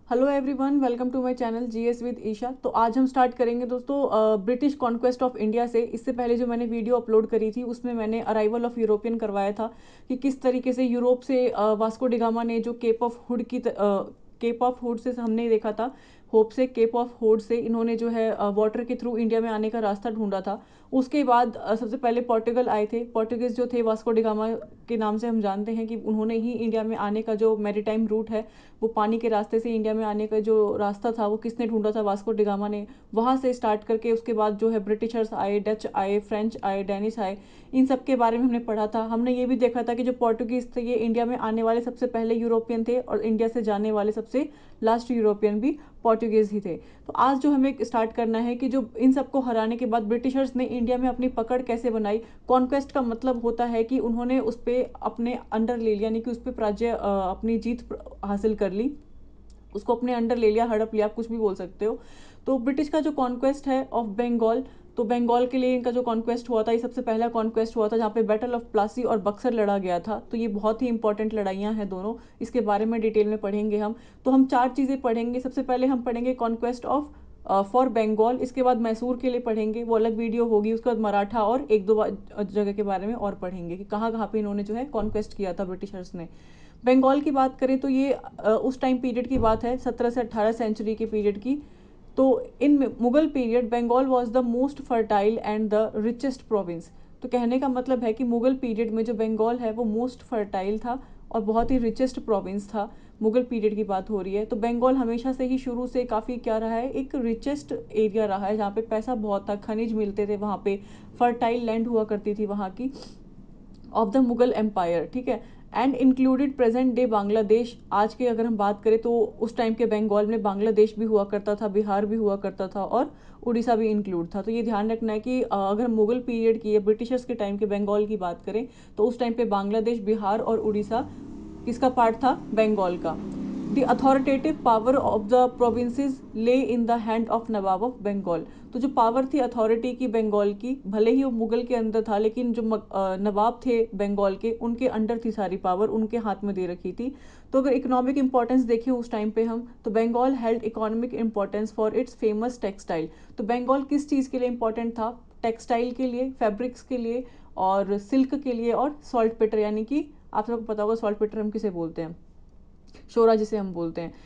Hello everyone, welcome to my channel GS with Isha. तो आज हम स्टार्ट करेंगे दोस्तों ब्रिटिश कॉन्क्वेस्ट ऑफ इंडिया से। इससे पहले जो मैंने वीडियो अपलोड करी थी उसमें मैंने अराइवल ऑफ यूरोपियन करवाया था कि किस तरीके से यूरोप से वास्को डिगामा ने जो केप ऑफ हुड से हमने देखा था, होप से केप ऑफ हुड से इन्होंने जो है वाटर के थ्रू इंडिया में आने का रास्ता ढूंढा था। उसके बाद सबसे पहले पोर्टुगल आए थे। पोर्टुगीज जो थे वास्को डिगामा के नाम से हम जानते हैं कि उन्होंने ही इंडिया में आने का जो मैरीटाइम रूट है, वो पानी के रास्ते से इंडिया में आने का जो रास्ता था वो किसने ढूंढा था? वास्को डिगामा ने। वहाँ से स्टार्ट करके उसके बाद जो है ब्रिटिशर्स आए, डच आए, फ्रेंच आए, डेनिश आए। इन सब के बारे में हमने पढ़ा था। हमने ये भी देखा था कि जो पोर्टुगीज थे ये इंडिया में आने वाले सबसे पहले यूरोपियन थे और इंडिया से जाने वाले सबसे लास्ट यूरोपियन भी पोर्टुगीज ही थे। तो आज जो हमें स्टार्ट करना है कि जो इन सबको हराने के बाद ब्रिटिशर्स ने इंडिया में अपनी पकड़ कैसे बनाई। कॉन्क्वेस्ट का मतलब होता है कि उन्होंने उस पर अपने अंडर ले लिया, यानी कि उस पर अपनी जीत हासिल कर ली, उसको अपने अंडर ले लिया, हड़प लिया, आप कुछ भी बोल सकते हो। तो ब्रिटिश का जो कॉन्क्वेस्ट है ऑफ बंगाल, तो बंगाल के लिए इनका जो कॉन्क्वेस्ट हुआ था ये सबसे पहला कॉन्क्वेस्ट हुआ था जहाँ पे बैटल ऑफ प्लासी और बक्सर लड़ा गया था। तो ये बहुत ही इंपॉर्टेंट लड़ाइयाँ हैं दोनों, इसके बारे में डिटेल में पढ़ेंगे हम। तो हम चार चीज़ें पढ़ेंगे। सबसे पहले हम पढ़ेंगे कॉन्क्वेस्ट ऑफ फॉर बंगाल, इसके बाद मैसूर के लिए पढ़ेंगे, वो अलग वीडियो होगी। उसके बाद मराठा और एक दो जगह के बारे में और पढ़ेंगे कि कहाँ कहाँ पे इन्होंने जो है कॉन्क्वेस्ट किया था ब्रिटिशर्स ने। बंगाल की बात करें तो ये उस टाइम पीरियड की बात है, 17 से 18 सेंचुरी के पीरियड की। तो in Mughal period Bengal was the most fertile and the richest province. तो कहने का मतलब है कि मुगल पीरियड में जो बंगाल है वो मोस्ट फर्टाइल था और बहुत ही रिचेस्ट प्रोविंस था। मुगल पीरियड की बात हो रही है। तो बंगाल हमेशा से ही शुरू से काफ़ी क्या रहा है, एक रिचेस्ट एरिया रहा है जहाँ पे पैसा बहुत था, खनिज मिलते थे वहाँ पे, फर्टाइल लैंड हुआ करती थी वहाँ की, ऑफ द मुगल एम्पायर। ठीक है। And included present day Bangladesh. आज के अगर हम बात करें तो उस टाइम के बंगाल में बांग्लादेश भी हुआ करता था, बिहार भी हुआ करता था और उड़ीसा भी इंक्लूड था। तो ये ध्यान रखना है कि अगर मुगल पीरियड की या ब्रिटिशर्स के टाइम के बंगाल की बात करें तो उस टाइम पे बांग्लादेश, बिहार और उड़ीसा किसका पार्ट था? बंगाल का। The authoritative power of the provinces lay in the hand of Nawab of Bengal. तो जो पावर थी अथॉरिटी की बंगाल की, भले ही वो मुगल के अंदर था लेकिन जो नवाब थे बंगाल के, उनके अंडर थी सारी पावर, उनके हाथ में दे रखी थी। तो अगर इकोनॉमिक इंपॉर्टेंस देखें उस टाइम पे हम, तो Bengal held economic importance for its famous textile. तो बंगाल किस चीज़ के लिए इंपॉर्टेंट था? टेक्सटाइल के लिए, फैब्रिक्स के लिए और सिल्क के लिए और सॉल्ट पेटर, यानी कि आप सबको पता होगा सॉल्ट पेटर हम किसे बोलते हैं, शोरा जिसे हम बोलते हैं।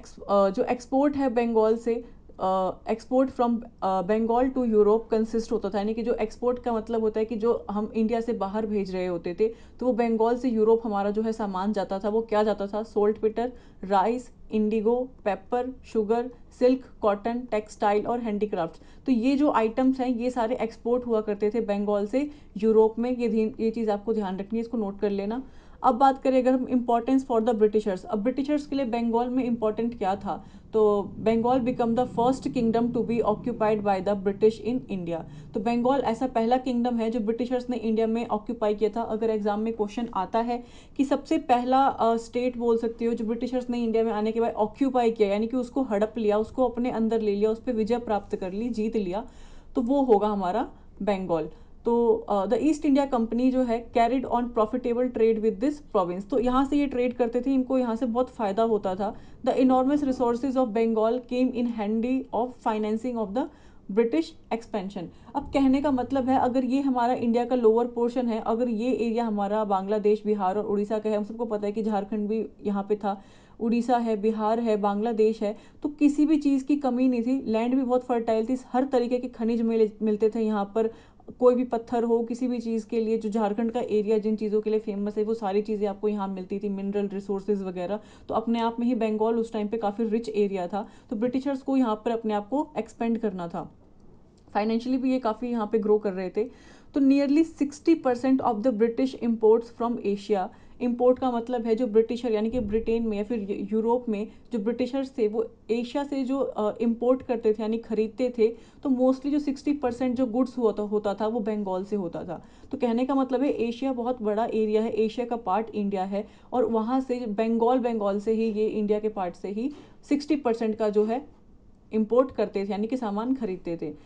जो एक्सपोर्ट है बंगाल से, export from Bengal to Europe consist होता था, यानी कि जो एक्सपोर्ट का मतलब होता है कि जो हम इंडिया से बाहर भेज रहे होते थे तो वो बंगाल से यूरोप हमारा जो है सामान जाता था। वो क्या जाता था? Saltpetre, rice, indigo, pepper, sugar, silk, cotton, textile और हैंडीक्राफ्ट। तो ये जो आइटम्स हैं ये सारे एक्सपोर्ट हुआ करते थे बंगाल से यूरोप में। ये चीज़ आपको ध्यान रखनी है, इसको नोट कर लेना। अब बात करें अगर हम इंपॉर्टेंस फॉर द ब्रिटिशर्स, अब ब्रिटिशर्स के लिए बंगाल में इंपॉर्टेंट क्या था? तो Bengal become the first kingdom to be occupied by the British in India. तो बंगाल ऐसा पहला किंगडम है जो ब्रिटिशर्स ने इंडिया में ऑक्यूपाई किया था। अगर एग्जाम में क्वेश्चन आता है कि सबसे पहला स्टेट बोल सकते हो जो ब्रिटिशर्स ने इंडिया में आने के बाद ऑक्यूपाई किया, यानी कि उसको हड़प लिया, उसको अपने अंदर ले लिया, उस पर विजय प्राप्त कर ली, जीत लिया, तो वो होगा हमारा बंगाल। तो द ईस्ट इंडिया कंपनी जो है carried on profitable trade with this province. तो यहाँ से ये ट्रेड करते थे, इनको यहाँ से बहुत फायदा होता था। The enormous resources of Bengal came in handy of financing of the British expansion. अब कहने का मतलब है अगर ये हमारा इंडिया का लोअर पोर्शन है, अगर ये एरिया हमारा बांग्लादेश, बिहार और उड़ीसा का है, हम सबको पता है कि झारखंड भी यहाँ पे था, उड़ीसा है, बिहार है, बांग्लादेश है, तो किसी भी चीज़ की कमी नहीं थी। लैंड भी बहुत फर्टाइल थी, हर तरीके के खनिज मिलते थे यहाँ पर। कोई भी पत्थर हो किसी भी चीज़ के लिए, जो झारखंड का एरिया जिन चीज़ों के लिए फेमस है वो सारी चीज़ें आपको यहाँ मिलती थी, मिनरल रिसोर्सेज वगैरह। तो अपने आप में ही बंगाल उस टाइम पे काफ़ी रिच एरिया था। तो ब्रिटिशर्स को यहाँ पर अपने आप को एक्सपेंड करना था, फाइनेंशियली भी ये काफ़ी यहाँ पे ग्रो कर रहे थे। तो nearly 60% of the British imports from Asia. Import का मतलब है जो ब्रिटिशर यानी कि ब्रिटेन में या फिर यूरोप में जो ब्रिटिशर्स थे वो एशिया से जो इम्पोर्ट करते थे यानी खरीदते थे, तो मोस्टली जो 60% जो गुड्स होता था वो बंगाल से होता था। तो कहने का मतलब है एशिया बहुत बड़ा एरिया है, एशिया का पार्ट इंडिया है और वहाँ से बंगाल से ही, ये इंडिया के पार्ट से ही 60% का जो है इम्पोर्ट करते थे यानी कि सामान खरीदते थे।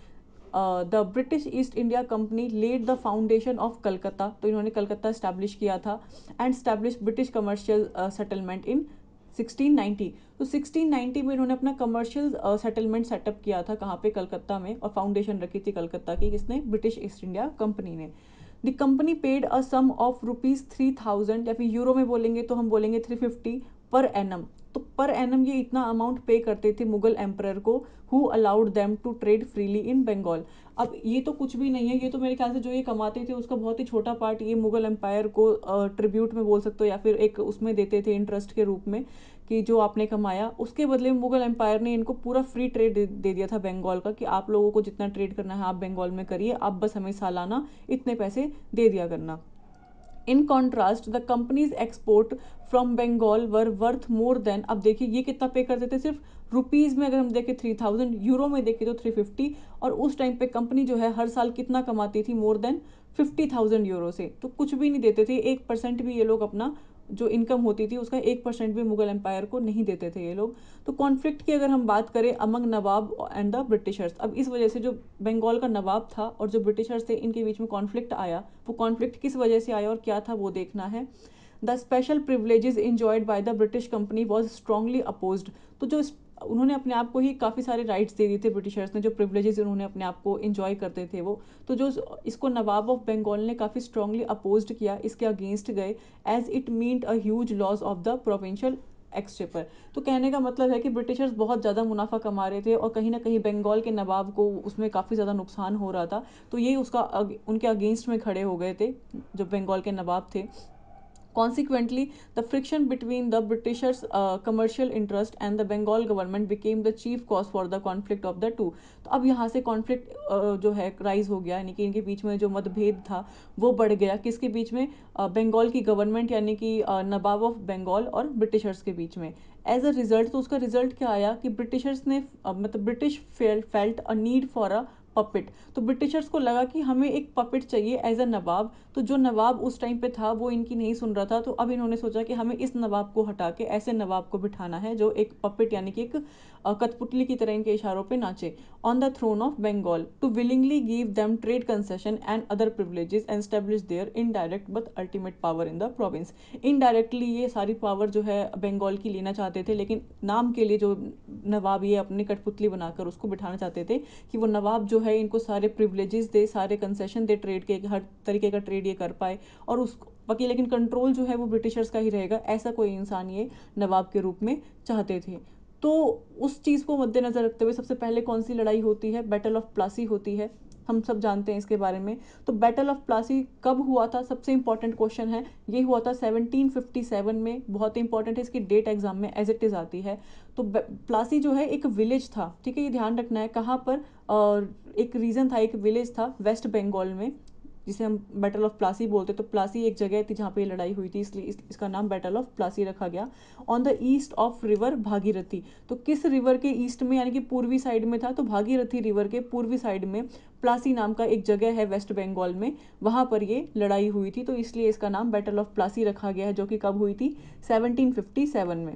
The British East India company led the foundation of Calcutta. तो इन्होंने कलकत्ता स्टैब्लिश किया था and establish British commercial settlement in 1690। तो 1690 में इन्होंने अपना कमर्शियल सेटलमेंट सेटअप किया था, कहाँ पे, कलकत्ता में, और फाउंडेशन रखी थी कलकत्ता की, किसने, ब्रिटिश ईस्ट इंडिया कंपनी ने। The company paid a sum of ₹3000, या फिर यूरो में बोलेंगे तो हम बोलेंगे 350 पर एनम। तो पर एनम ये इतना अमाउंट पे करते थे मुगल एम्परर को, who allowed them to trade freely in Bengal. अब ये तो कुछ भी नहीं है, ये तो मेरे ख्याल से जो ये कमाते थे उसका बहुत ही छोटा पार्ट ये मुगल एम्पायर को ट्रिब्यूट में बोल सकते हो, या फिर एक उसमें देते थे इंटरेस्ट के रूप में, कि जो आपने कमाया उसके बदले में मुगल एम्पायर ने इनको पूरा फ्री ट्रेड दे दिया था बंगाल का, कि आप लोगों को जितना ट्रेड करना है आप बंगाल में करिए, आप बस हमें सालाना इतने पैसे दे दिया करना। In contrast the companies export from Bengal were worth more than, अब देखिए ये कितना पे करते थे, सिर्फ रुपीज में अगर हम देखें 3000, यूरो में देखें तो 350, और उस टाइम पे कंपनी जो है हर साल कितना कमाती थी, मोर देन 50,000 यूरो से। तो कुछ भी नहीं देते थे, 1% भी ये लोग अपना जो इनकम होती थी उसका 1% भी मुगल एम्पायर को नहीं देते थे ये लोग। तो कॉन्फ्लिक्ट की अगर हम बात करें among Nawab and the Britishers, अब इस वजह से जो बंगाल का नवाब था और जो ब्रिटिशर्स थे इनके बीच में कॉन्फ्लिक्ट आया, वो कॉन्फ्लिक्ट किस वजह से आया और क्या था वो देखना है। The special privileges enjoyed by the British company was strongly opposed. तो जो उन्होंने अपने आप को ही काफ़ी सारे राइट्स दे दिए थे ब्रिटिशर्स ने, जो प्रिविलेजेस उन्होंने अपने आप को इंजॉय करते थे वो, तो जो इसको नवाब ऑफ बंगाल ने काफ़ी स्ट्रांगली अपोज्ड किया, इसके अगेंस्ट गए, as it meant a huge loss of the provincial exchequer. तो कहने का मतलब है कि ब्रिटिशर्स बहुत ज़्यादा मुनाफा कमा रहे थे और कहीं ना कहीं बंगाल के नवाब को उसमें काफ़ी ज़्यादा नुकसान हो रहा था, तो ये उसका उनके अगेंस्ट में खड़े हो गए थे जो बंगाल के नवाब थे। Consequently, the friction between the Britishers' commercial interest and the Bengal government became the chief cause for the conflict of the two. तो अब यहाँ से कॉन्फ्लिक्ट जो है राइज हो गया, यानी कि इनके बीच में जो मतभेद था वो बढ़ गया, किसके बीच में, बंगाल की गवर्नमेंट यानी कि नवाब ऑफ बंगाल और ब्रिटिशर्स के बीच में। एज अ रिजल्ट, तो उसका रिजल्ट क्या आया कि ब्रिटिशर्स ने मतलब British felt a need for a puppet. तो ब्रिटिशर्स को लगा कि हमें एक पपेट चाहिए एज अ नवाब, तो जो नवाब उस टाइम पे था वो इनकी नहीं सुन रहा था, तो अब इन्होंने सोचा कि हमें इस नवाब को हटा के ऐसे नवाब को बिठाना है जो एक पपेट यानी कि एक कठपुतली की तरह इनके इशारों पे नाचे, on the throne of Bengal, to willingly give them trade concession and other privileges and establish their indirect but ultimate power in the province. Indirectly ये सारी पावर जो है बंगाल की लेना चाहते थे, लेकिन नाम के लिए जो नवाब ये अपनी कठपुतली बनाकर उसको बिठाना चाहते थे कि वो नवाब जो है इनको सारे प्रिविलेजेस दे, सारे कंसेशन दे, ट्रेड के हर तरीके का ट्रेड ये कर पाए, और उस बाकी लेकिन कंट्रोल जो है वो ब्रिटिशर्स का ही रहेगा, ऐसा कोई इंसान ये नवाब के रूप में चाहते थे। तो उस चीज़ को मद्देनजर रखते हुए सबसे पहले कौन सी लड़ाई होती है, बैटल ऑफ प्लासी होती है, हम सब जानते हैं इसके बारे में। तो बैटल ऑफ प्लासी कब हुआ था, सबसे इंपॉर्टेंट क्वेश्चन है, ये हुआ था 1757 में, बहुत इंपॉर्टेंट है, इसकी डेट एग्जाम में एज इट इज आती है। तो प्लासी जो है एक विलेज था, ठीक है, ये ध्यान रखना है कहाँ पर, और एक रीजन था, एक विलेज था वेस्ट बंगाल में, जिसे हम बैटल ऑफ प्लासी बोलते, तो प्लासी एक जगह थी जहाँ पे ये लड़ाई हुई थी, इसलिए इसका नाम बैटल ऑफ प्लासी रखा गया। On the east of river Bhagirathi, तो किस रिवर के ईस्ट में, यानी कि पूर्वी साइड में था, तो भागीरथी रिवर के पूर्वी साइड में प्लासी नाम का एक जगह है वेस्ट बंगाल में, वहाँ पर ये लड़ाई हुई थी, तो इसलिए इसका नाम बैटल ऑफ प्लासी रखा गया है, जो कि कब हुई थी, 1757 में।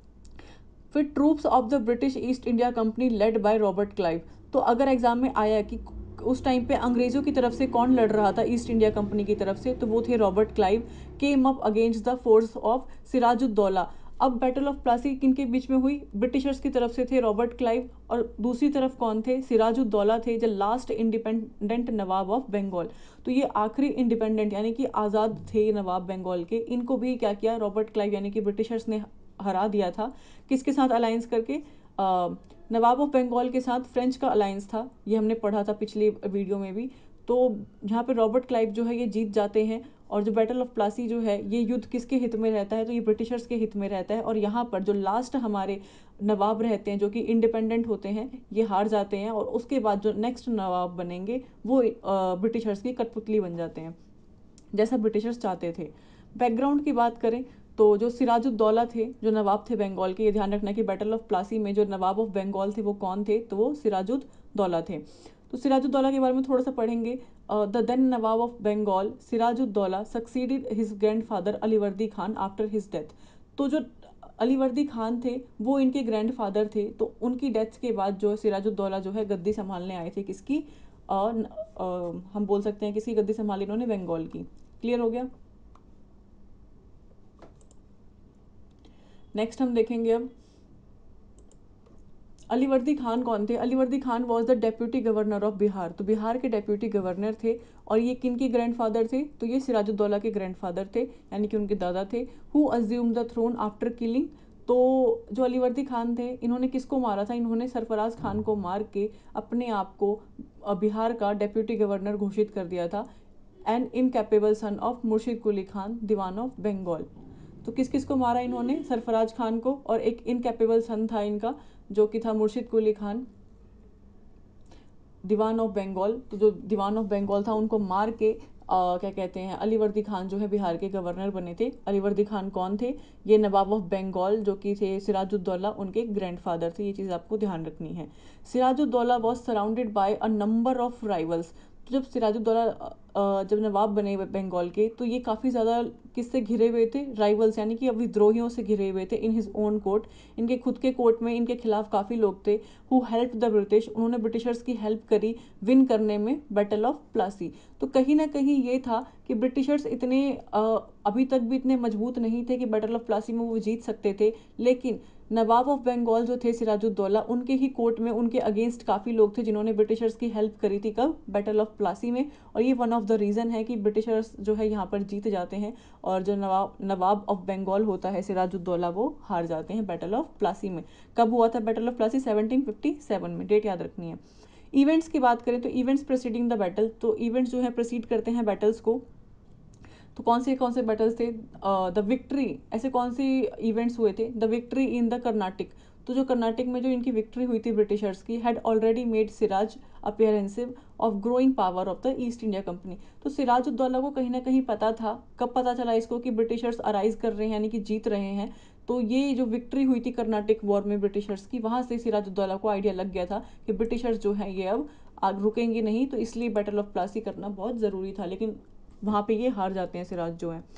फिर troops of the British East India company led by Robert Clive. तो अगर एग्जाम में आया कि उस टाइम पे अंग्रेजों की तरफ से कौन लड़ रहा था ईस्ट इंडिया कंपनी की तरफ से, तो वो थे Robert Clive, came up against the force of Sirajuddaulah. अब बैटल ऑफ प्लासी किन के बीच में हुई, ब्रिटिशर्स की तरफ से थे रॉबर्ट क्लाइव, और दूसरी तरफ कौन थे, सिराजुद्दौला थे, जो last independent Nawab of Bengal. तो ये आखिरी इंडिपेंडेंट यानी कि आज़ाद थे नवाब बंगाल के, इनको भी क्या किया, रॉबर्ट क्लाइव यानी कि ब्रिटिशर्स ने हरा दिया था, किसके साथ अलायंस करके, नवाब ऑफ बंगाल के साथ फ्रेंच का अलायंस था, ये हमने पढ़ा था पिछले वीडियो में भी। तो जहाँ पे रॉबर्ट क्लाइव जो है ये जीत जाते हैं, और जो बैटल ऑफ प्लासी जो है ये युद्ध किसके हित में रहता है, तो ये ब्रिटिशर्स के हित में रहता है, और यहाँ पर जो लास्ट हमारे नवाब रहते हैं जो कि इंडिपेंडेंट होते हैं ये हार जाते हैं, और उसके बाद जो नेक्स्ट नवाब बनेंगे वो ब्रिटिशर्स की कठपुतली बन जाते हैं, जैसा ब्रिटिशर्स चाहते थे। बैकग्राउंड की बात करें तो जो सिराजुद्दौला थे, जो नवाब थे बंगाल के, ये ध्यान रखना कि बैटल ऑफ प्लासी में जो नवाब ऑफ बंगाल थे वो कौन थे, तो वो सिराजुद्दौला थे। तो सिराजुद्दौला के बारे में थोड़ा सा पढ़ेंगे। The then Nawab of Bengal Sirajuddaulah succeeded his grandfather Alivardi Khan after his death. तो जो अलीवर्दी खान थे वो इनके ग्रैंडफादर थे, तो उनकी डेथ के बाद जो सिराजुद्दौला जो है गद्दी संभालने आए थे, किसकी, हम बोल सकते हैं किसकी गद्दी संभाली इन्होंने, बंगाल की। क्लियर हो गया। नेक्स्ट हम देखेंगे अब अलीवर्दी खान कौन थे। Alivardi Khan was the deputy governor of Bihar. तो बिहार के डेप्यूटी गवर्नर थे। और ये किन के ग्रैंडफादर थे, तो ये सिराजुद्दौला के ग्रैंडफादर थे, यानी कि उनके दादा थे। Who assume the throne after killing. तो जो अलीवर्दी खान थे, इन्होंने किसको मारा था, इन्होंने सरफराज खान को मार के अपने आप को बिहार का डेप्यूटी गवर्नर घोषित कर दिया था। N incapable son of Murshid Quli Khan, Diwan of Bengal. तो किस किस को मारा इन्होंने, सरफराज खान को, और एक इनकैपेबल सन था इनका जो कि था मुर्शिद कुली खान, दीवान ऑफ बंगाल। तो जो दीवान ऑफ बंगाल था उनको मार के क्या कहते हैं, अलीवर्दी खान जो है बिहार के गवर्नर बने थे। अलीवर्दी खान कौन थे, ये नवाब ऑफ बंगाल जो कि थे सिराजुद्दौला, उनके ग्रैंडफादर थे। ये चीज़ आपको ध्यान रखनी है। Sirajuddaulah was surrounded by a number of rivals. तो जब सिराजुद्दौला जब नवाब बने बंगाल के, तो ये काफ़ी ज़्यादा किससे घिरे हुए थे, राइवल्स यानी कि विद्रोहियों से घिरे हुए थे। इन हिज ओन कोर्ट, इनके खुद के कोर्ट में इनके खिलाफ काफ़ी लोग थे। हु हेल्प द ब्रिटिश, उन्होंने ब्रिटिशर्स की हेल्प करी विन करने में बैटल ऑफ प्लासी। तो कहीं ना कहीं ये था कि ब्रिटिशर्स इतने अभी तक भी इतने मजबूत नहीं थे कि बैटल ऑफ प्लासी में वो जीत सकते थे। लेकिन नवाब ऑफ बंगाल जो थे सिराजुद्दौला, उनके ही कोर्ट में उनके अगेंस्ट काफ़ी लोग थे जिन्होंने ब्रिटिशर्स की हेल्प करी थी। कब, बैटल ऑफ प्लासी में। और ये वन ऑफ द रीज़न है कि ब्रिटिशर्स जो है यहाँ पर जीत जाते हैं, और जो नवाब ऑफ बंगाल होता है सिराजुद्दौला, वो हार जाते हैं बैटल ऑफ प्लासी में। कब हुआ था बैटल ऑफ प्लासी, 1757 में। डेट याद रखनी है। इवेंट्स की बात करें तो इवेंट्स प्रेसिडिंग द बैटल, तो इवेंट्स जो है प्रेसिड करते हैं बैटल्स को। तो कौन से बैटल्स थे, द विक्ट्री, ऐसे कौन से इवेंट्स हुए थे, the victory in the Carnatic. तो जो कर्नाटक में जो इनकी विक्ट्री हुई थी ब्रिटिशर्स की, had already made Siraj apprehensive of growing power of the East India company. तो सिराजुद्दौला को कहीं ना कहीं पता था, कब पता चला इसको, कि ब्रिटिशर्स अराइज कर रहे हैं, यानी कि जीत रहे हैं। तो ये जो विक्ट्री हुई थी कर्नाटक वॉर में ब्रिटिशर्स की, वहाँ से सिराजुद्दौला को आइडिया लग गया था कि ब्रिटिशर्स जो हैं ये अब आग रुकेंगे नहीं, तो इसलिए बैटल ऑफ प्लासी करना बहुत ज़रूरी था। लेकिन वहाँ पे ये हार जाते हैं सिराज जो है।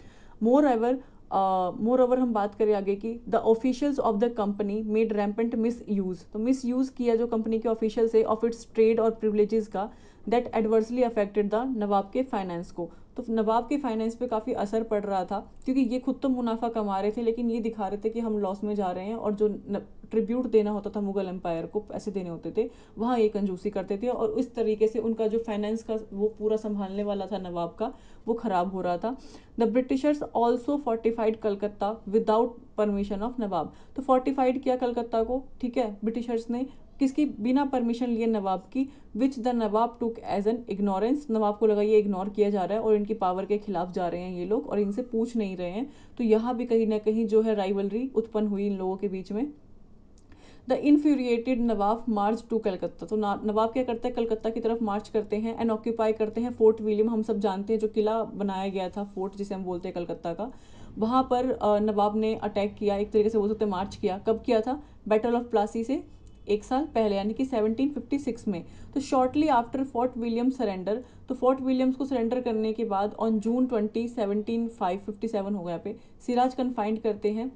मोर ओवर हम बात करें आगे की, the officials of the company made rampant misuse. तो मिस यूज़ किया जो कंपनी के ऑफिशियल्स है ऑफ इट्स ट्रेड और प्रिविलेजेस का, that adversely affected the Nawab के फाइनेंस को। तो नवाब के फाइनेंस पे काफ़ी असर पड़ रहा था, क्योंकि ये खुद तो मुनाफा कमा रहे थे, लेकिन ये दिखा रहे थे कि हम लॉस में जा रहे हैं, और जो ट्रिब्यूट देना होता था मुगल एम्पायर को, पैसे देने होते थे, वहाँ ये कंजूसी करते थे। और इस तरीके से उनका जो फाइनेंस का वो पूरा संभालने वाला था नवाब का, वो ख़राब हो रहा था। The Britishers also fortified Calcutta without permission of Nawab. तो फोर्टिफाइड किया कलकत्ता को, ठीक है, ब्रिटिशर्स ने, किसकी, बिना परमिशन लिए नवाब की। Which the Nawab took as an ignorance, Nawab को लगा ये इग्नोर किया जा रहा है और इनकी पावर के खिलाफ जा रहे हैं ये लोग, और इनसे पूछ नहीं रहे हैं। तो यहाँ भी कहीं ना कहीं जो है राइवलरी उत्पन्न हुई इन लोगों के बीच में। The infuriated Nawab march to Calcutta. तो नवाब क्या करता है, कलकत्ता की तरफ मार्च करते हैं एंड ऑक्यूपाई करते हैं फोर्ट विलियम। हम सब जानते हैं जो किला बनाया गया था, फोर्ट जिसे हम बोलते हैं कलकत्ता का, वहाँ पर नवाब ने अटैक किया, एक तरीके से बोल सकते हैं मार्च किया। कब किया था, बैटल ऑफ प्लासी से एक साल पहले, यानी कि 1756 में। तो shortly after Fort William surrender, तो फोर्ट विलियम्स को सरेंडर करने के बाद ऑन जून 20 1757 हो गया पे, सिराज कन्फाइंड करते हैं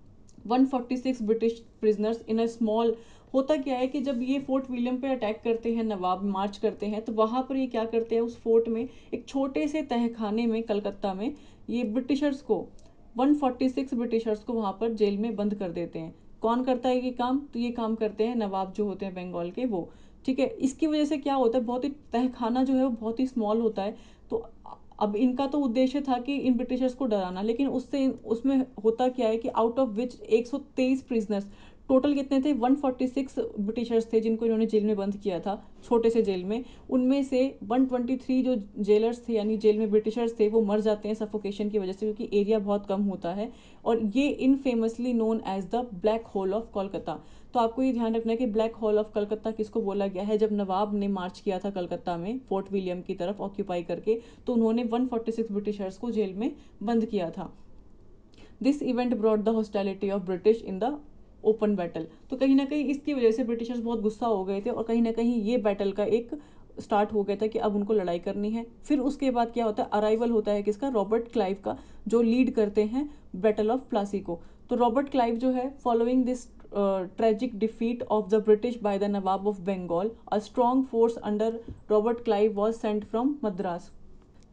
146 British prisoners in a small. होता क्या है कि जब ये फोर्ट विलियम पे अटैक करते हैं, नवाब मार्च करते हैं, तो वहाँ पर ये क्या करते हैं, उस फोर्ट में एक छोटे से तहखाने में कलकत्ता में ये ब्रिटिशर्स को 146 ब्रिटिशर्स को वहाँ पर जेल में बंद कर देते हैं। कौन करता है ये काम, तो ये काम करते हैं नवाब जो होते हैं बंगाल के, वो, ठीक है। इसकी वजह से क्या होता है, बहुत ही तहखाना जो है वो बहुत ही स्मॉल होता है। तो अब इनका तो उद्देश्य था कि इन ब्रिटिशर्स को डराना, लेकिन उससे उसमें होता क्या है कि out of which 123 prisoners, total कितने थे, 146 ब्रिटिशर्स थे जिनको इन्होंने जेल में बंद किया था, छोटे से जेल में। उनमें से 123 जो जेलर्स थे, यानी जेल में ब्रिटिशर्स थे, वो मर जाते हैं सफोकेशन की वजह से, क्योंकि एरिया बहुत कम होता है। और ये infamously known as the Black Hole of Kolkata. तो आपको ये ध्यान रखना है कि ब्लैक होल ऑफ कलकत्ता किसको बोला गया है, जब नवाब ने मार्च किया था कलकत्ता में फोर्ट विलियम की तरफ ऑक्यूपाई करके, तो उन्होंने 146 ब्रिटिशर्स को जेल में बंद किया था। This event brought the hostility of British in the open battle. तो कहीं ना कहीं इसकी वजह से ब्रिटिशर्स बहुत गुस्सा हो गए थे, और कहीं ना कहीं ये बैटल का एक स्टार्ट हो गया था कि अब उनको लड़ाई करनी है। फिर उसके बाद क्या होता है, अराइवल होता है किसका, रॉबर्ट क्लाइव का, जो लीड करते हैं बैटल ऑफ प्लासी को। तो रॉबर्ट क्लाइव जो है, following this tragic defeat of the British by the Nawab of Bengal, a strong force under Robert Clive was sent from Madras.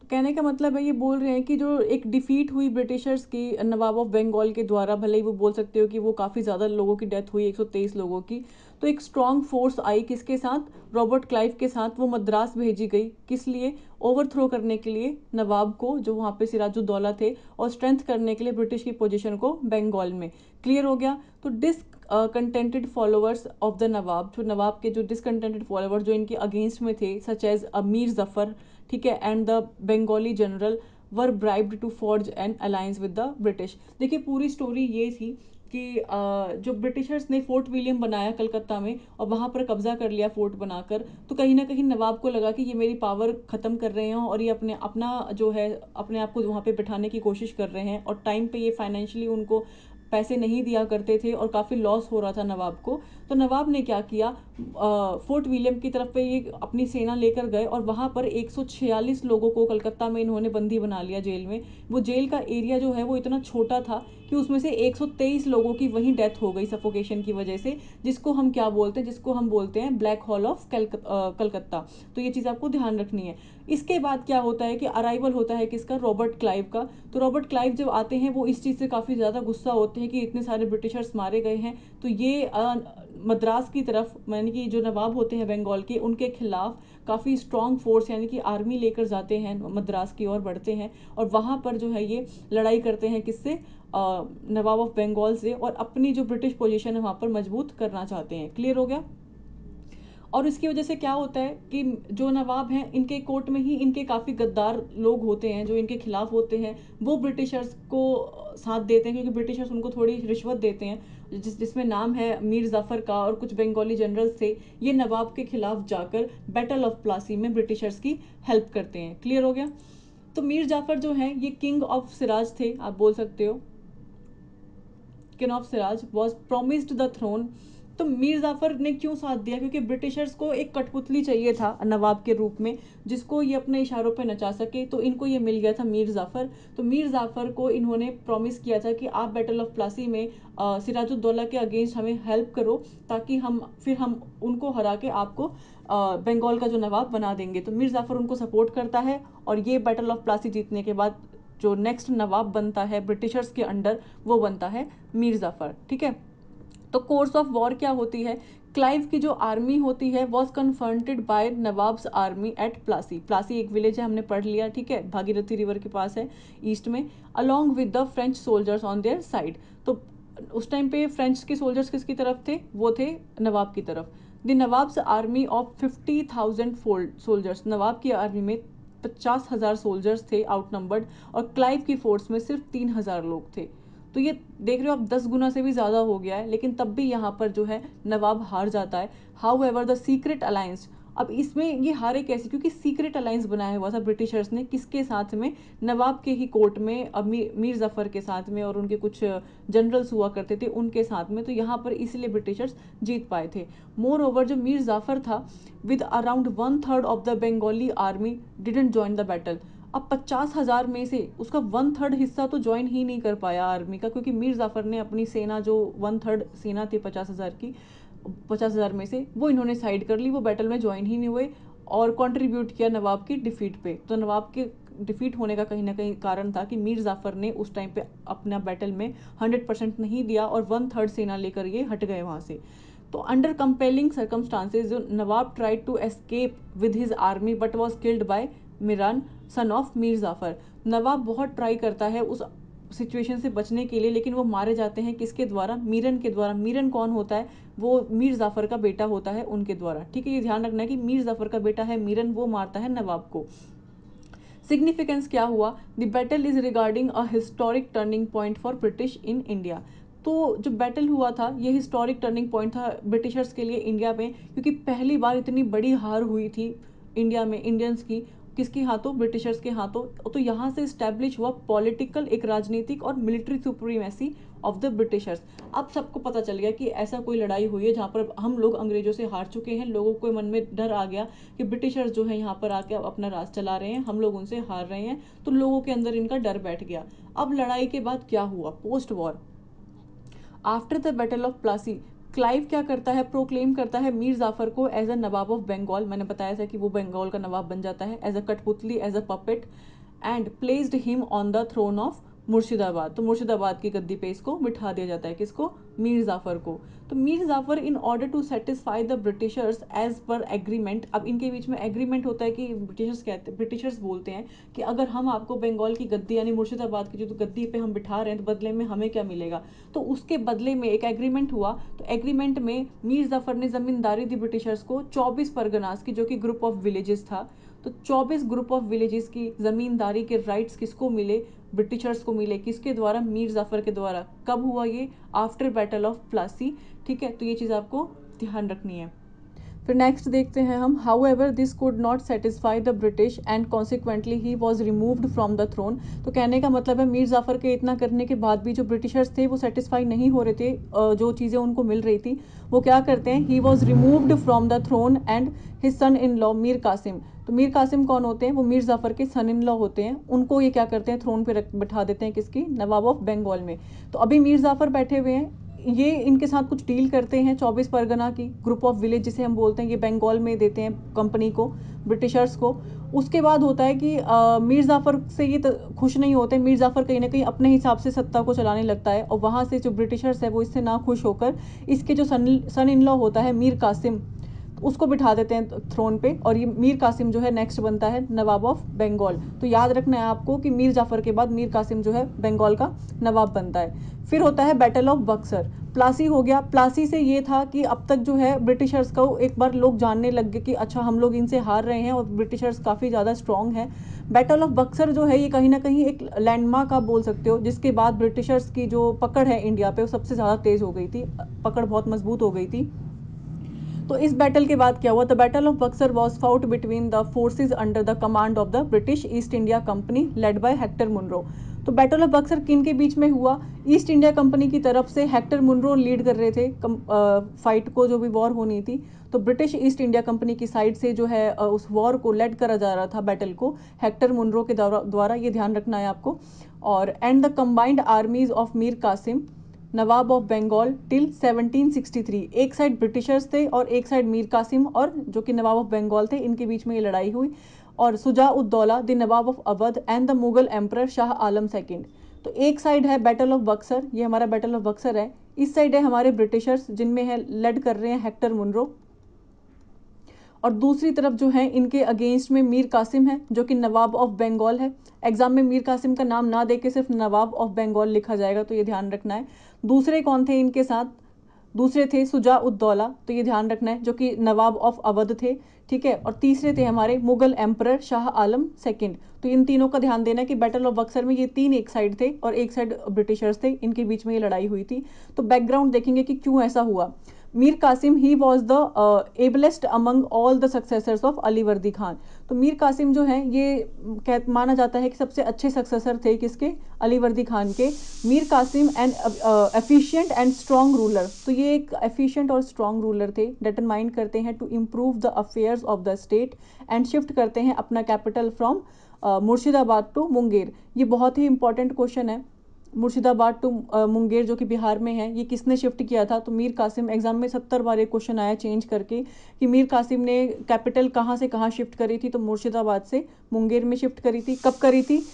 तो कहने का मतलब है, ये बोल रहे हैं कि जो एक डिफीट हुई ब्रिटिशर्स की नवाब ऑफ बंगाल के द्वारा, भले ही वो बोल सकते हो कि वो काफ़ी ज़्यादा लोगों की डेथ हुई, 123 लोगों की, तो एक स्ट्रांग फोर्स आई किसके साथ, रॉबर्ट क्लाइव के साथ। वो मद्रास भेजी गई, किस लिए, ओवरथ्रो करने के लिए नवाब को जो वहाँ पे सिराजुद्दौला थे, और स्ट्रेंथ करने के लिए ब्रिटिश की पोजीशन को बंगाल में। क्लियर हो गया। तो discontented followers of the Nawab, जो नवाब के जो डिसकंटेंटेड फॉलोअर्स जो इनके अगेंस्ट में थे, सच एज मीर जफर, ठीक है, and the Bengali general were bribed to forge an alliance with the British. देखिए पूरी स्टोरी ये थी कि जो ब्रिटिशर्स ने फोर्ट विलियम बनाया कलकत्ता में और वहाँ पर कब्जा कर लिया फोर्ट बनाकर, तो कहीं ना कहीं नवाब को लगा कि ये मेरी पावर ख़त्म कर रहे हैं और ये अपने अपना जो है अपने आप को वहाँ पे बिठाने की कोशिश कर रहे हैं, और टाइम पे ये फाइनेंशियली उनको पैसे नहीं दिया करते थे और काफ़ी लॉस हो रहा था नवाब को। तो नवाब ने क्या किया, फोर्ट विलियम की तरफ पे ये अपनी सेना लेकर गए और वहाँ पर 146 लोगों को कलकत्ता में इन्होंने बंदी बना लिया जेल में। वो जेल का एरिया जो है वो इतना छोटा था कि उसमें से 123 लोगों की वहीं डेथ हो गई सफोकेशन की वजह से, जिसको हम क्या बोलते हैं, जिसको हम बोलते हैं ब्लैक हॉल ऑफ कलकत्ता। तो ये चीज़ आपको ध्यान रखनी है। इसके बाद क्या होता है कि अराइवल होता है किसका, रॉबर्ट क्लाइव का। तो रॉबर्ट क्लाइव जब आते हैं वो इस चीज़ से काफ़ी ज़्यादा गुस्सा होते हैं कि इतने सारे ब्रिटिशर्स मारे गए हैं, तो ये मद्रास की तरफ, यानी कि जो नवाब होते हैं बंगाल के, उनके खिलाफ काफ़ी स्ट्रॉन्ग फोर्स यानी कि आर्मी लेकर जाते हैं, मद्रास की ओर बढ़ते हैं, और वहाँ पर जो है ये लड़ाई करते हैं किससे, नवाब ऑफ बंगाल से, और अपनी जो ब्रिटिश पोजीशन है वहाँ पर मजबूत करना चाहते हैं। क्लियर हो गया। और इसकी वजह से क्या होता है कि जो नवाब हैं इनके कोर्ट में ही इनके काफ़ी गद्दार लोग होते हैं जो इनके खिलाफ होते हैं, वो ब्रिटिशर्स को साथ देते हैं, क्योंकि ब्रिटिशर्स उनको थोड़ी रिश्वत देते हैं, जिसमें नाम है मीर जाफर का और कुछ बंगाली जनरल्स थे, ये नवाब के खिलाफ जाकर बैटल ऑफ प्लासी में ब्रिटिशर्स की हेल्प करते हैं। क्लियर हो गया। तो मीर जाफर जो है ये किंग ऑफ सिराज थे, आप बोल सकते हो, king of Siraj was promised the throne. तो मीर जाफर ने क्यों साथ दिया, क्योंकि ब्रिटिशर्स को एक कठपुतली चाहिए था नवाब के रूप में जिसको ये अपने इशारों पे नचा सके, तो इनको ये मिल गया था मीर जाफर। तो मीर जाफर को इन्होंने प्रॉमिस किया था कि आप बैटल ऑफ प्लासी में सिराजुद्दौला के अगेंस्ट हमें हेल्प करो, ताकि हम उनको हरा के आपको बंगाल का जो नवाब बना देंगे। तो मीर जाफर उनको सपोर्ट करता है, और ये बैटल ऑफ प्लासी जीतने के बाद जो नेक्स्ट नवाब बनता है ब्रिटिशर्स के अंडर, वो बनता है मीर जाफर। ठीक है। तो कोर्स ऑफ वॉर क्या होती है, क्लाइव की जो आर्मी होती है was confronted by Nawab's army at Plassey. Plassey एक विलेज है, हमने पढ़ लिया, ठीक है, भागीरथी रिवर के पास है ईस्ट में, along with the French soldiers on their side. तो उस टाइम पे फ्रेंच के सोल्जर्स किसकी तरफ थे, वो थे नवाब की तरफ। The Nawab's army of 50,000 soldiers, Nawab की आर्मी में 50,000 सोल्जर्स थे आउट नंबर्ड, और क्लाइव की फोर्स में सिर्फ 3,000 लोग थे। तो ये देख रहे हो आप, 10 गुना से भी ज़्यादा हो गया है, लेकिन तब भी यहाँ पर जो है नवाब हार जाता है। However the secret alliance, अब इसमें ये हारे कैसे, क्योंकि सीक्रेट अलायंस बनाया हुआ था ब्रिटिशर्स ने, किसके साथ में, नवाब के ही कोर्ट में, अब मीर जफर के साथ में, और उनके कुछ जनरल्स हुआ करते थे उनके साथ में, तो यहाँ पर इसलिए ब्रिटिशर्स जीत पाए थे। मोर ओवर जो मीर जाफर था, with around 1/3 of the Bengali army didn't join the battle. अब 50,000 में से उसका 1/3 हिस्सा तो ज्वाइन ही नहीं कर पाया आर्मी का, क्योंकि मीर जाफर ने अपनी सेना, जो 1/3 सेना थी 50,000 की, 50,000 में से वो इन्होंने साइड कर ली, वो बैटल में ज्वाइन ही नहीं हुए, और कंट्रीब्यूट किया नवाब की डिफीट पे। तो नवाब के डिफीट होने का कहीं ना कहीं कारण था कि मीर जाफर ने उस टाइम पे अपना बैटल में 100% नहीं दिया, और 1/3 सेना लेकर ये हट गए वहाँ से। तो अंडर कंपेलिंग सर्कमस्टांसेज जो nawab tried to escape with his army but was killed by Miran son of Mir Jafar. Nawab बहुत ट्राई करता है उस सिचुएशन से बचने के लिए, लेकिन वो मारे जाते हैं किसके द्वारा, मीरन के द्वारा। मीरन कौन होता है, वो मीर जाफर का बेटा होता है उनके द्वारा। ठीक है, ये ध्यान रखना है कि मीर जाफर का बेटा है मीरन, वो मारता है नवाब को। सिग्निफिकेंस क्या हुआ, the battle is regarding a historic turning point for British in India. तो जो बैटल हुआ था ये हिस्टोरिक टर्निंग पॉइंट था ब्रिटिशर्स के लिए इंडिया में, क्योंकि पहली बार इतनी बड़ी हार हुई थी इंडिया में इंडियंस की, किसके हाथों, ब्रिटिशर्स के हाथों। तो यहाँ से स्टैब्लिश हुआ पॉलिटिकल, एक राजनीतिक और military supremacy of the Britishers. अब सबको पता चल गया कि ऐसा कोई लड़ाई हुई है जहाँ पर हम लोग अंग्रेजों से हार चुके हैं, लोगों को मन में डर आ गया कि ब्रिटिशर्स जो है यहाँ पर आके अपना राज चला रहे हैं, हम लोग उनसे हार रहे हैं, तो लोगों के अंदर इनका डर बैठ गया। अब लड़ाई के बाद क्या हुआ, post war, after the battle of Plassey, Clive क्या करता है, प्रोक्लेम करता है मीर जाफर को as a nawab of Bengal. मैंने बताया था कि वो बंगाल का नवाब बन जाता है, एज अ कठपुतली, as a puppet, and placed him on the throne of Murshidabad. तो मुर्शिदाबाद की गद्दी पे इसको बिठा दिया जाता है, किसको? मीर जाफर को। तो Mir Jafar in order to satisfy the Britishers as per agreement, अब इनके बीच में एग्रीमेंट होता है कि ब्रिटिशर्स बोलते हैं कि अगर हम आपको बंगाल की गद्दी यानी मुर्शिदाबाद की जो गद्दी पे हम बिठा रहे हैं तो बदले में हमें क्या मिलेगा? तो उसके बदले में एक एग्रीमेंट हुआ। तो एग्रीमेंट में मीर जाफर ने जमींदारी दी ब्रिटिशर्स को 24 परगनास की, जो कि ग्रुप ऑफ विलेजेस था। तो 24 ग्रुप ऑफ विलेजेस की जमींदारी के राइट्स किसको मिले? ब्रिटिशर्स को मिले। किसके द्वारा? मीर जाफर के द्वारा। कब हुआ ये? After battle of Plassey. ठीक है, तो ये चीज़ आपको ध्यान रखनी है। फिर नेक्स्ट देखते हैं हम, however this could not satisfy the British and consequently he was removed from the throne. तो कहने का मतलब है मीर जाफर के इतना करने के बाद भी जो ब्रिटिशर्स थे वो सेटिस्फाई नहीं हो रहे थे, जो चीज़ें उनको मिल रही थी, वो क्या करते हैं? He was removed from the throne and his son in law Mir Qasim. तो मीर कासिम कौन होते हैं? वो मीर जाफर के सन इन लॉ होते हैं। उनको ये क्या करते हैं? थ्रोन पे बैठा देते हैं, किसकी? नवाब ऑफ बंगाल में। तो अभी मीर जाफर बैठे हुए हैं, ये इनके साथ कुछ डील करते हैं 24 परगना की, ग्रुप ऑफ विलेज जिसे हम बोलते हैं, ये बंगाल में देते हैं कंपनी को, ब्रिटिशर्स को। उसके बाद होता है कि मीर जाफर से ये खुश नहीं होते। मीर जाफर कहीं ना कहीं अपने हिसाब से सत्ता को चलाने लगता है, और वहाँ से जो ब्रिटिशर्स है वो इससे ना खुश होकर इसके जो सन इन लॉ होता है मीर कासिम, उसको बिठा देते हैं थ्रोन पे, और ये मीर कासिम जो है नेक्स्ट बनता है नवाब ऑफ बंगाल। तो याद रखना है आपको कि मीर जाफर के बाद मीर कासिम जो है बंगाल का नवाब बनता है। फिर होता है बैटल ऑफ बक्सर। प्लासी हो गया। प्लासी से ये था कि अब तक जो है ब्रिटिशर्स को एक बार लोग जानने लग गए कि अच्छा हम लोग इनसे हार रहे हैं और ब्रिटिशर्स काफ़ी ज़्यादा स्ट्रॉन्ग है। बैटल ऑफ बक्सर जो है ये कहीं ना कहीं एक लैंडमार्क आप बोल सकते हो, जिसके बाद ब्रिटिशर्स की जो पकड़ है इंडिया पे वो सबसे ज़्यादा तेज़ हो गई थी, पकड़ बहुत मजबूत हो गई थी। तो इस बैटल के बाद क्या हुआ? The battle of Buxar was fought between the forces under the command of the British East India company led by Hector Munro. तो बैटल ऑफ बक्सर किन के बीच में हुआ? ईस्ट इंडिया कंपनी की तरफ से हेक्टर मुनरो लीड कर रहे थे फाइट को, जो भी वॉर होनी थी। तो ब्रिटिश ईस्ट इंडिया कंपनी की साइड से जो है उस वॉर को लेड करा जा रहा था, बैटल को, हेक्टर मुनरो के द्वारा। ये ध्यान रखना है आपको। और and the combined armies of Mir Qasim nawab of Bengal till 1763। एक साइड ब्रिटिशर्स थे और एक साइड मीर कासिम, और जो कि नवाब ऑफ बंगाल थे, इनके बीच में ये लड़ाई हुई। और Shuja Uddaula the Nawab of Awadh and the Mughal emperor Shah Alam second. तो एक साइड है बैटल ऑफ बक्सर, ये हमारा बैटल ऑफ बक्सर है। इस साइड है हमारे ब्रिटिशर्स, जिनमें है लेड कर रहे हैं हेक्टर मुनरो, और दूसरी तरफ जो है इनके अगेंस्ट में मीर कासिम है, जो कि नवाब ऑफ बंगाल है। एग्जाम में मीर कासिम का नाम ना देके सिर्फ नवाब ऑफ बंगाल लिखा जाएगा, तो ये ध्यान रखना है। दूसरे कौन थे इनके साथ? दूसरे थे सुजा उद्दौला, तो ये ध्यान रखना है, जो कि नवाब ऑफ अवध थे। ठीक है, और तीसरे थे हमारे मुगल एम्परर शाह आलम सेकंड। तो इन तीनों का ध्यान देना है कि बैटल ऑफ बक्सर में ये तीन एक साइड थे और एक साइड ब्रिटिशर्स थे, इनके बीच में ये लड़ाई हुई थी। तो बैकग्राउंड देखेंगे कि क्यों ऐसा हुआ। Mir Qasim he was the ablest among all the successors of Ali Vardi Khan. तो मीर कासिम जो है ये माना जाता है कि सबसे अच्छे सक्सेसर थे किसके? अली वर्दी खान के। Mir Qasim and efficient and strong ruler. तो ये एक एफिशिएंट और स्ट्रॉन्ग रूलर थे। डिटरमाइन करते हैं to improve the affairs of the state and shift करते हैं अपना capital from Murshidabad to Munger. ये बहुत ही इंपॉर्टेंट क्वेश्चन है। मुर्शिदाबाद टू मुंगेर जो कि बिहार में है, ये किसने शिफ्ट किया था? तो मीर कासिम। एग्जाम में 70 बार एक क्वेश्चन आया चेंज करके कि मीर कासिम ने कैपिटल कहाँ से कहाँ शिफ्ट करी थी? तो मुर्शिदाबाद से मुंगेर में शिफ्ट करी थी। कब करी थी?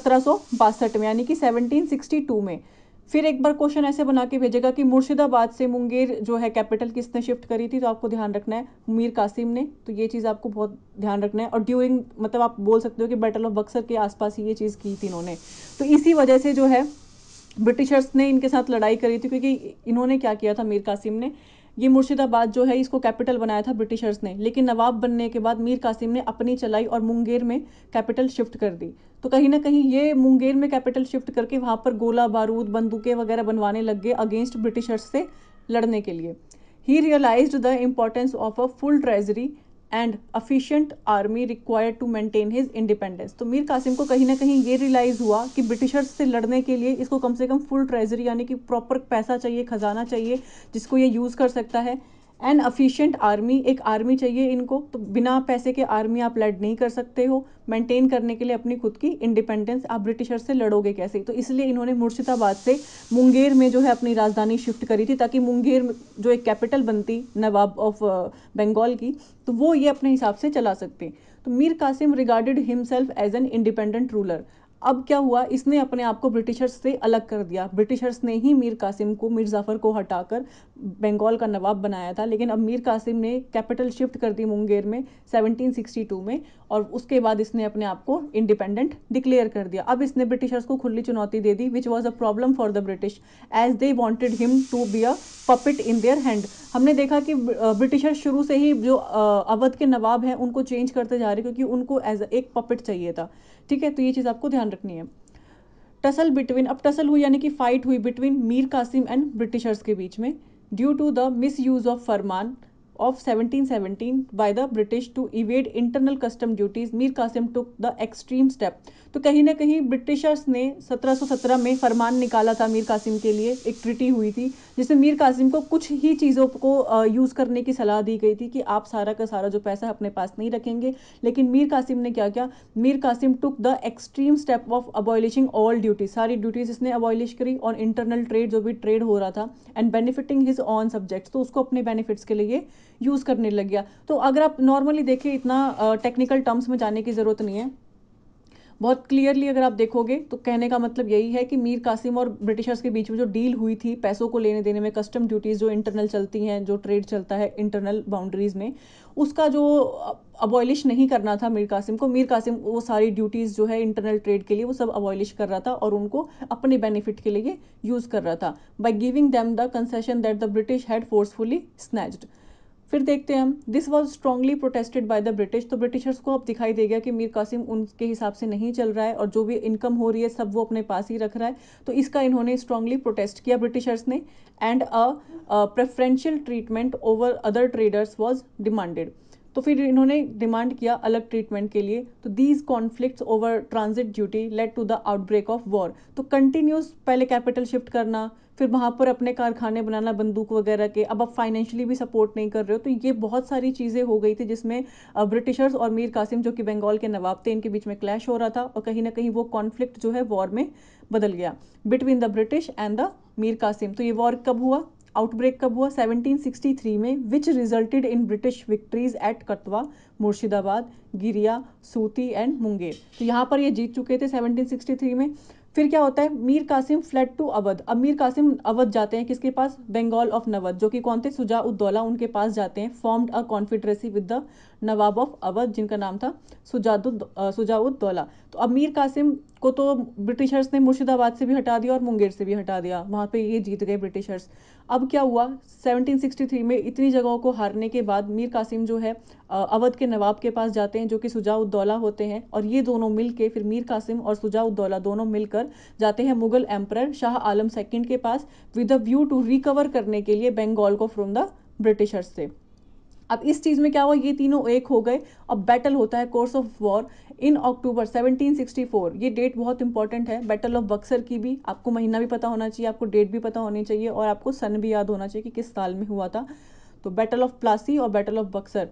1762 में, यानी कि 1762 में। फिर एक बार क्वेश्चन ऐसे बना के भेजेगा कि मुर्शिदाबाद से मुंगेर जो है कैपिटल किसने शिफ्ट करी थी? तो आपको ध्यान रखना है मीर कासिम ने। तो ये चीज़ आपको बहुत ध्यान रखना है। और ड्यूरिंग, मतलब आप बोल सकते हो कि बैटल ऑफ बक्सर के आसपास ही ये चीज़ की थी इन्होंने। तो इसी वजह से जो है ब्रिटिशर्स ने इनके साथ लड़ाई करी थी, क्योंकि इन्होंने क्या किया था, मीर कासिम ने, ये मुर्शिदाबाद जो है इसको कैपिटल बनाया था ब्रिटिशर्स ने, लेकिन नवाब बनने के बाद मीर कासिम ने अपनी चलाई और मुंगेर में कैपिटल शिफ्ट कर दी। तो कहीं ना कहीं ये मुंगेर में कैपिटल शिफ्ट करके वहाँ पर गोला बारूद बंदूकें वगैरह बनवाने लग गए अगेंस्ट ब्रिटिशर्स से लड़ने के लिए। He realised the importance of a full treasury and efficient army required to maintain his independence. तो मीर कासिम को कहीं ना कहीं ये रियलाइज हुआ कि ब्रिटिशर्स से लड़ने के लिए इसको कम से कम फुल ट्रेजरी यानी कि प्रॉपर पैसा चाहिए, खजाना चाहिए, जिसको ये यूज़ कर सकता है। एंड अफिशिएंट आर्मी, एक आर्मी चाहिए इनको। तो बिना पैसे के आर्मी आप लड़ नहीं कर सकते हो। मेंटेन करने के लिए अपनी खुद की इंडिपेंडेंस, आप ब्रिटिशर से लड़ोगे कैसे? तो इसलिए इन्होंने मुर्शिदाबाद से मुंगेर में जो है अपनी राजधानी शिफ्ट करी थी, ताकि मुंगेर जो एक कैपिटल बनती नवाब ऑफ बंगाल की, तो वो ये अपने हिसाब से चला सकते। तो Mir Qasim regarded himself as an independent ruler. अब क्या हुआ, इसने अपने आप को ब्रिटिशर्स से अलग कर दिया। ब्रिटिशर्स ने ही मीर कासिम को, मीर जाफर को हटाकर बंगाल का नवाब बनाया था, लेकिन अब मीर कासिम ने कैपिटल शिफ्ट कर दी मुंगेर में 1762 में, और उसके बाद इसने अपने आप को इंडिपेंडेंट डिक्लेयर कर दिया। अब इसने ब्रिटिशर्स को खुली चुनौती दे दी, which was a problem for the British as they wanted him to be a puppet in their hand. हमने देखा कि ब्रिटिशर्स शुरू से ही जो अवध के नवाब हैं उनको चेंज करते जा रहे, क्योंकि उनको एज एक पपिट चाहिए था। ठीक है, तो ये चीज़ आपको ध्यान रखनी है। टसल बिटवीन, अब टसल हुई यानी कि फाइट हुई between Mir Qasim and Britishers के बीच में, due to the misuse of farman of 1717 by the British to evade internal custom duties, Mir Qasim took the extreme step। तो कहीं ना कहीं ब्रिटिशर्स ने 1717 में फरमान निकाला था मीर कासिम के लिए, एक ट्रिटी हुई थी जिसमें मीर कासिम को कुछ ही चीज़ों को यूज़ करने की सलाह दी गई थी कि आप सारा का सारा जो पैसा अपने पास नहीं रखेंगे। लेकिन मीर कासिम ने क्या किया, Mir Qasim took the extreme step of abolishing all duties, सारी ड्यूटीज इसने अबॉलिश करी ऑन इंटरनल ट्रेड, जो भी ट्रेड हो रहा था, and benefiting his own subjects, तो उसको अपने बेनिफिट्स के लिए यूज़ करने लग गया। तो अगर आप नॉर्मली देखिए, इतना टेक्निकल टर्म्स में जाने की ज़रूरत नहीं है, बहुत क्लियरली अगर आप देखोगे तो कहने का मतलब यही है कि मीर कासिम और ब्रिटिशर्स के बीच में जो डील हुई थी पैसों को लेने देने में, कस्टम ड्यूटीज़ जो इंटरनल चलती हैं, जो ट्रेड चलता है इंटरनल बाउंड्रीज़ में, उसका जो अबॉलिश नहीं करना था मीर कासिम को, मीर कासिम वो सारी ड्यूटीज़ जो है इंटरनल ट्रेड के लिए वो सब अबॉलिश कर रहा था और उनको अपने बेनिफिट के लिए यूज़ कर रहा था, by giving them the concession that the British had forcefully snatched. फिर देखते हैं हम, this was strongly protested by the British. तो ब्रिटिशर्स को अब दिखाई दे गया कि मीर कासिम उनके हिसाब से नहीं चल रहा है और जो भी इनकम हो रही है सब वो अपने पास ही रख रहा है, तो इसका इन्होंने स्ट्रांगली प्रोटेस्ट किया ब्रिटिशर्स ने, and a preferential treatment over other traders was demanded. तो फिर इन्होंने डिमांड किया अलग ट्रीटमेंट के लिए। तो these conflicts over transit duty led to the outbreak of war. तो कंटिन्यूस पहले कैपिटल शिफ्ट करना, फिर वहाँ पर अपने कारखाने बनाना बंदूक वगैरह के, अब आप फाइनेंशियली भी सपोर्ट नहीं कर रहे हो, तो ये बहुत सारी चीज़ें हो गई थी जिसमें ब्रिटिशर्स और मीर कासिम जो कि बंगाल के नवाब थे इनके बीच में क्लैश हो रहा था, और कहीं ना कहीं वो कॉन्फ्लिक्ट जो है वॉर में बदल गया between the British and the Mir Qasim. तो ये वॉर कब हुआ, आउटब्रेक कब हुआ, 1763 में, which resulted in British victories at Katwa, Murshidabad, गिरिया, सूती एंड मुंगेर। तो यहाँ पर ये जीत चुके थे 1763 में। फिर क्या होता है, मीर कासिम फ्लेड टू अवध। अब मीर कासिम अवध जाते हैं, किसके पास, बंगाल ऑफ नवद, जो कि कौन थे, सुजा-उद-दौला, उनके पास जाते हैं। Formed a confederacy with the Nawab of Awadh, जिनका नाम था सुजा-उद-दौला। तो अब मीर कासिम को तो ब्रिटिशर्स ने मुर्शिदाबाद से भी हटा दिया और मुंगेर से भी हटा दिया, वहाँ पे ये जीत गए ब्रिटिशर्स। अब क्या हुआ, 1763 में इतनी जगहों को हारने के बाद मीर कासिम जो है अवध के नवाब के पास जाते हैं, जो कि सुजा-उद-दौला होते हैं, और ये दोनों मिलके, फिर मीर कासिम और सुजा-उद-दौला दोनों मिलकर जाते हैं मुगल एम्परर शाह आलम सेकंड के पास, with a view to recover करने के लिए बंगाल को फ्रॉम द ब्रिटिशर्स से। अब इस चीज़ में क्या हुआ, ये तीनों एक हो गए। अब बैटल होता है, course of war in October 1764। ये डेट बहुत इंपॉर्टेंट है, बैटल ऑफ बक्सर की भी। आपको महीना भी पता होना चाहिए, आपको डेट भी पता होनी चाहिए, और आपको सन भी याद होना चाहिए कि किस साल में हुआ था। तो बैटल ऑफ प्लासी और बैटल ऑफ बक्सर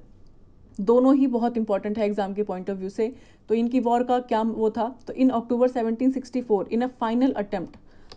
दोनों ही बहुत इंपॉर्टेंट है एग्जाम के पॉइंट ऑफ व्यू से। तो इनकी वॉर का क्या वो था, तो in October 1764 in a final attempt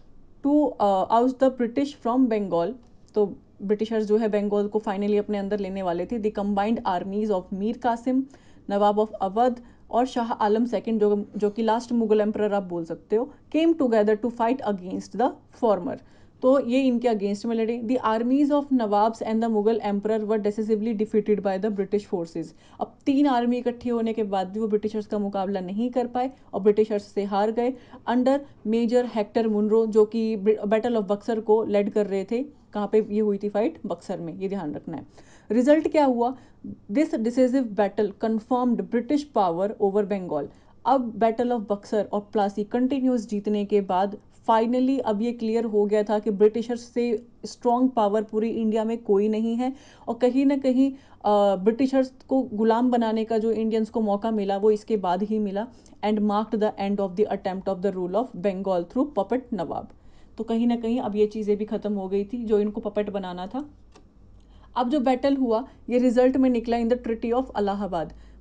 to out the British from Bengal, तो ब्रिटिशर्स जो है बंगाल को फाइनली अपने अंदर लेने वाले थे। The combined armies of Mir Qasim, nawab of Awadh और शाह आलम सेकंड, जो कि लास्ट मुगल एम्परर आप बोल सकते हो, came together to fight against the former. तो ये इनके अगेंस्ट में लड़े। The armies of nawabs and the Mughal emperor were decisively defeated by the British forces. अब तीन आर्मी इकट्ठी होने के बाद भी वो ब्रिटिशर्स का मुकाबला नहीं कर पाए और ब्रिटिशर्स से हार गए अंडर मेजर हेक्टर मुनरो, जो कि बैटल ऑफ बक्सर को लेड कर रहे थे। कहाँ पे ये हुई थी फाइट, बक्सर में, ये ध्यान रखना है। रिजल्ट क्या हुआ, this decisive battle confirmed British power over Bengal. अब बैटल ऑफ बक्सर और प्लासी कंटिन्यूस जीतने के बाद फाइनली अब ये क्लियर हो गया था कि ब्रिटिशर्स से स्ट्रॉन्ग पावर पूरी इंडिया में कोई नहीं है, और कहीं ना कहीं ब्रिटिशर्स को गुलाम बनाने का जो इंडियंस को मौका मिला वो इसके बाद ही मिला, and marked the end of the attempt of the rule of Bengal through puppet nawab. तो कहीं ना कहीं अब ये चीज़ें भी खत्म हो गई थी जो इनको पपेट बनाना था। अब जो बैटल हुआ ये रिजल्ट में निकला in the treaty of Allahabad.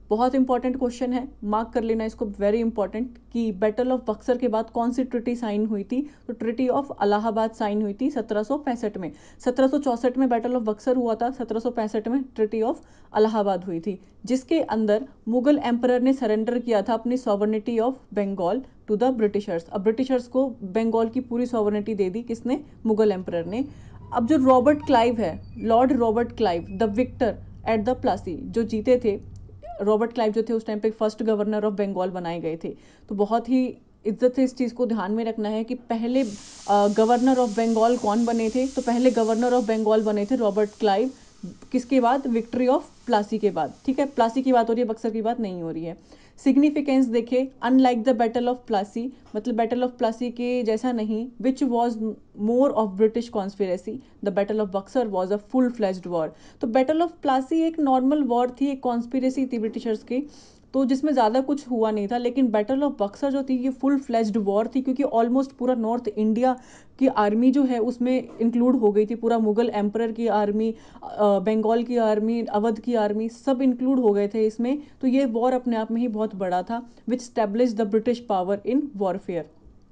बहुत इंपॉर्टेंट क्वेश्चन है, मार्क कर लेना इसको, वेरी इंपॉर्टेंट, कि बैटल ऑफ बक्सर के बाद कौन सी ट्रिटी साइन हुई थी? तो ट्रिटी ऑफ इलाहाबाद साइन हुई थी 1765 में। 1764 में बैटल ऑफ बक्सर हुआ था, 1765 में ट्रिटी ऑफ इलाहाबाद हुई थी, जिसके अंदर मुगल एम्परर ने सरेंडर किया था अपनी sovereignty of Bengal to the Britishers. अब ब्रिटिशर्स को बंगाल की पूरी सॉवर्निटी दे दी, किसने? मुगल एम्परर ने। अब जो रॉबर्ट क्लाइव है, Lord Robert Clive the victor at the Plassey, जो जीते थे, रॉबर्ट क्लाइव जो थे उस टाइम पे फर्स्ट गवर्नर ऑफ बंगाल बनाए गए थे। तो बहुत ही इज्जत से इस चीज़ को ध्यान में रखना है कि पहले गवर्नर ऑफ बंगाल कौन बने थे? तो पहले गवर्नर ऑफ बंगाल बने थे रॉबर्ट क्लाइव, किसके बाद? विक्ट्री ऑफ प्लासी के बाद। ठीक है, प्लासी की बात हो रही है, बक्सर की बात नहीं हो रही है। सिग्निफिकेंस देखे, unlike the battle of Plassey, मतलब बैटल ऑफ प्लासी के जैसा नहीं, which was more of British conspiracy, the battle of Buxar was a full fledged war. तो बैटल ऑफ प्लासी एक नॉर्मल वॉर थी, एक कॉन्स्पिरेसी थी ब्रिटिशर्स की, तो जिसमें ज़्यादा कुछ हुआ नहीं था। लेकिन बैटल ऑफ बक्सर जो थी ये फुल फ्लेज्ड वॉर थी, क्योंकि ऑलमोस्ट पूरा नॉर्थ इंडिया की आर्मी जो है उसमें इंक्लूड हो गई थी। पूरा मुगल एम्परर की आर्मी, बंगाल की आर्मी, अवध की आर्मी, सब इंक्लूड हो गए थे इसमें। तो ये वॉर अपने आप में ही बहुत बड़ा था, which establish the British power in warfare.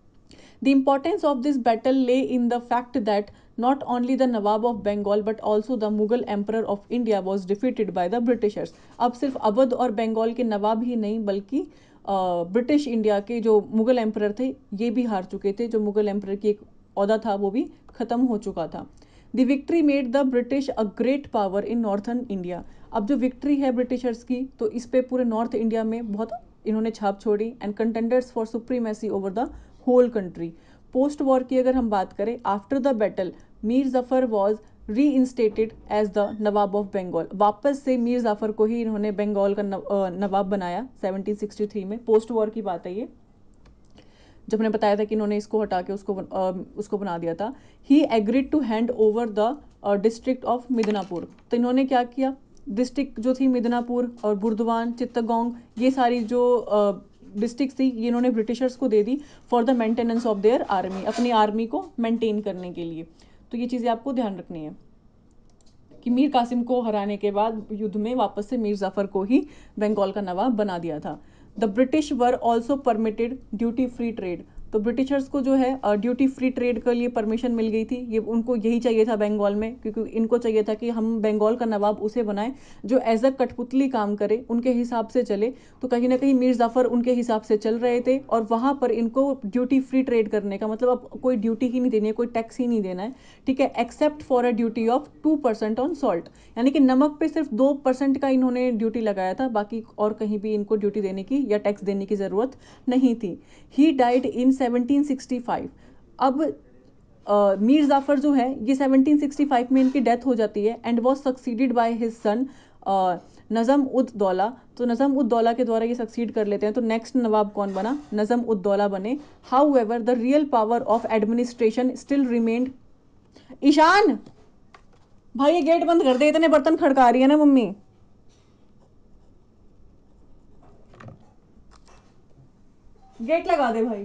The importance of this battle lay in the fact that not only the Nawab of Bengal but also the Mughal Emperor of India was defeated by the Britishers. अब सिर्फ अवध और बंगाल के नवाब ही नहीं बल्कि British India के जो Mughal emperor थे ये भी हार चुके थे। जो मुगल एम्परर की एक ओहदा था वो भी खत्म हो चुका था। The victory made the British a great power in northern India. अब जो विक्ट्री है ब्रिटिशर्स की, तो इस पे पूरे नॉर्थ इंडिया में बहुत इन्होंने छाप छोड़ी, and contenders for supremacy over the whole country. Post war की अगर हम बात करें, after the battle Mir Jafar was reinstated as the Nawab of Bengal. वापस से मीर जाफर को ही इन्होंने बंगाल का नवाब बनाया 1763 में। पोस्ट वॉर की बात है ये, जब मैंने बताया था कि इन्होंने इसको हटा के उसको बना दिया था। He agreed to hand over the district of Midnapore. तो इन्होंने क्या किया, डिस्ट्रिक्ट जो थी मिदनापुर और बुर्दवान, चित्तगोंग, ये सारी जो डिस्ट्रिक्ट थी ये इन्होंने ब्रिटिशर्स को दे दी for the maintenance of their army, अपनी आर्मी को मेंटेन करने के लिए। तो ये चीज़ें आपको ध्यान रखनी है कि मीर कासिम को हराने के बाद युद्ध में वापस से मीर जाफर को ही बंगाल का नवाब बना दिया था। The British were also permitted duty free trade. तो ब्रिटिशर्स को जो है ड्यूटी फ्री ट्रेड के लिए परमिशन मिल गई थी। ये उनको यही चाहिए था बंगाल में, क्योंकि इनको चाहिए था कि हम बंगाल का नवाब उसे बनाएं जो एज अ कठपुतली काम करे, उनके हिसाब से चले। तो कहीं ना कहीं मीर जाफर उनके हिसाब से चल रहे थे, और वहाँ पर इनको ड्यूटी फ्री ट्रेड करने का मतलब अब कोई ड्यूटी ही नहीं देनी है, कोई टैक्स ही नहीं देना है। ठीक है, except for a duty of 2% on salt, यानी कि नमक पे सिर्फ 2% का इन्होंने ड्यूटी लगाया था, बाकी और कहीं भी इनको ड्यूटी देने की या टैक्स देने की ज़रूरत नहीं थी। He died in 1765। अब मीर जाफर जो है ये 1765 में इनकी डेथ हो जाती है, and was succeeded by his son Najm ud Daula. तो नज़म उद दौला के द्वारा ये सक्सीड कर लेते हैं। तो नेक्स्ट नवाब कौन बना? नज़म उद दौला बने। However the real power of administration still remained. Ishan भाई ये गेट बंद कर दे, इतने बर्तन खड़का रही है ना मम्मी। गेट लगा दे भाई।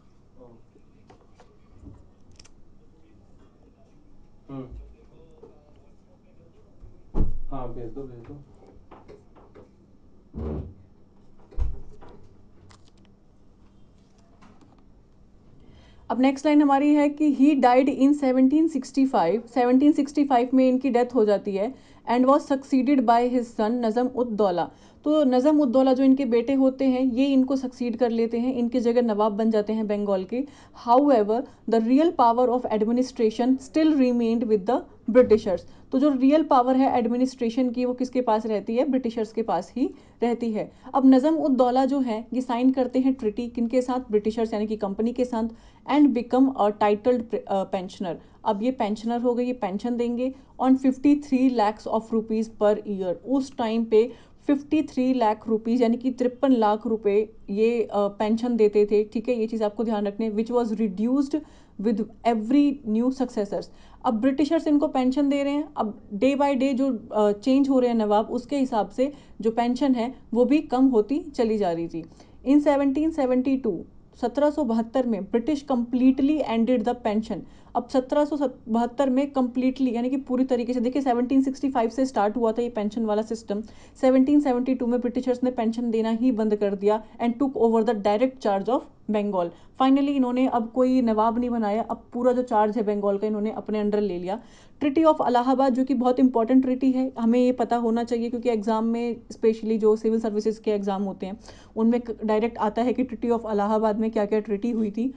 हाँ भेज दो भेज दो। अब नेक्स्ट लाइन हमारी है कि ही डाइड इन 1765। 1765 में इनकी डेथ हो जाती है, and was succeeded by his son Najm ud Daula. तो नज़म उद दौला जो इनके बेटे होते हैं ये इनको सक्सीड कर लेते हैं, इनकी जगह नवाब बन जाते हैं बंगाल के। However the real power of administration still remained with the Britishers. तो जो रियल पावर है एडमिनिस्ट्रेशन की वो किसके पास रहती है? ब्रिटिशर्स के पास ही रहती है। अब नज़म उद दौला जो है ये साइन करते हैं ट्रिटी किनके साथ? ब्रिटिशर्स यानी कि कंपनी के साथ, and become a titled pensioner. अब ये पेंशनर हो गए, ये पेंशन देंगे on 53 lakh of rupees per year. उस टाइम पे 53 लाख रुपीज़ यानी कि 53 लाख रुपए ये पेंशन देते थे। ठीक है, ये चीज़ आपको ध्यान रखनी है, which was reduced with every new successors. अब ब्रिटिशर्स इनको पेंशन दे रहे हैं, अब डे बाय डे जो चेंज हो रहे हैं नवाब उसके हिसाब से जो पेंशन है वो भी कम होती चली जा रही थी। इन 1772 1772 में British completely ended the pension. अब 1772 में कंप्लीटली यानी कि पूरी तरीके से, देखिए 1765 से स्टार्ट हुआ था ये पेंशन वाला सिस्टम, 1772 में ब्रिटिशर्स ने पेंशन देना ही बंद कर दिया and took over the direct charge of Bengal. Finally इन्होंने अब कोई नवाब नहीं बनाया, अब पूरा जो चार्ज है बंगाल का इन्होंने अपने अंडर ले लिया। ट्रिटी ऑफ इलाहाबाद जो कि बहुत इंपॉर्टेंट ट्रिटी है, हमें ये पता होना चाहिए क्योंकि एग्जाम में स्पेशली जो सिविल सर्विसेज के एग्जाम होते हैं उनमें डायरेक्ट आता है कि ट्रिटी ऑफ इलाहाबाद में क्या क्या ट्रिटी हुई थी।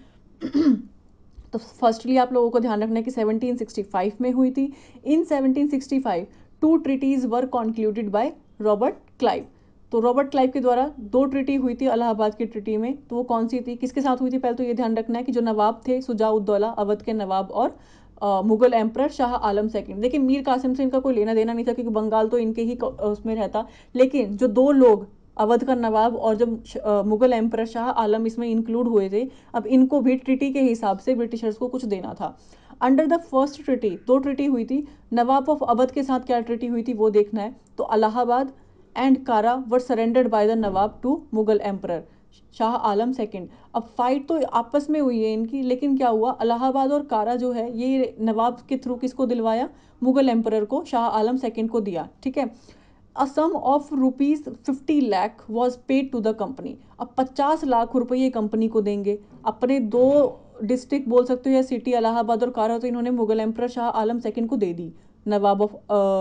तो फर्स्टली आप लोगों को ध्यान रखना है कि 1765 में हुई थी। In 1765 two treaties were concluded by Robert Clive. तो रॉबर्ट क्लाइव के द्वारा दो ट्रिटी हुई थी इलाहाबाद की ट्रिटी में। तो वो कौन सी थी, किसके साथ हुई थी, पहले तो ये ध्यान रखना है कि जो नवाब थे सुजाउद्दौला अवध के नवाब और मुगल एम्पर शाह आलम सेकंड। देखिए मीर कासिम से इनका कोई लेना देना नहीं था क्योंकि बंगाल तो इनके ही उसमें रहता, लेकिन जो दो लोग अवध का नवाब और जो मुगल एम्पर शाह आलम इसमें इंक्लूड हुए थे, अब इनको भी ट्रिटी के हिसाब से ब्रिटिशर्स को कुछ देना था। अंडर द फर्स्ट ट्रिटी दो ट्रिटी हुई थी। नवाब ऑफ अवध के साथ क्या ट्रिटी हुई थी वो देखना है। तो Allahabad and Kara were surrendered by the nawab to Mughal emperor Shah Alam second. अब फाइट तो आपस में हुई है इनकी, लेकिन क्या हुआ, इलाहाबाद और कारा जो है ये नवाब के थ्रू किसको दिलवाया, मुगल एम्पर को, शाह आलम सेकंड को दिया, ठीक है। A sum of rupees 50 lakh was paid to the company. अब 50 लाख रुपए ये कंपनी को देंगे। अपने दो डिस्ट्रिक्ट बोल सकते हो या सिटी इलाहाबाद और कारा, तो इन्होंने मुगल एम्पर शाह आलम सेकंड को दे दी नवाब ऑफ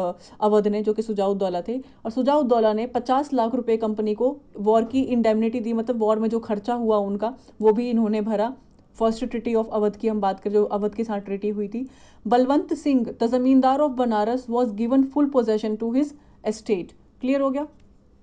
अवध ने, जो कि सुजाउद्दौला थे। और सुजाउद्दौला ने 50 लाख रुपए कंपनी को वॉर की इंडेमनिटी दी, मतलब वॉर में जो खर्चा हुआ उनका वो भी इन्होंने भरा। फर्स्ट ट्रिटी ऑफ अवध की हम बात करें जो अवध के साथ ट्रिटी हुई थी। Balwant Singh the zamindar of Banaras was given full possession to his estate. Clear हो गया।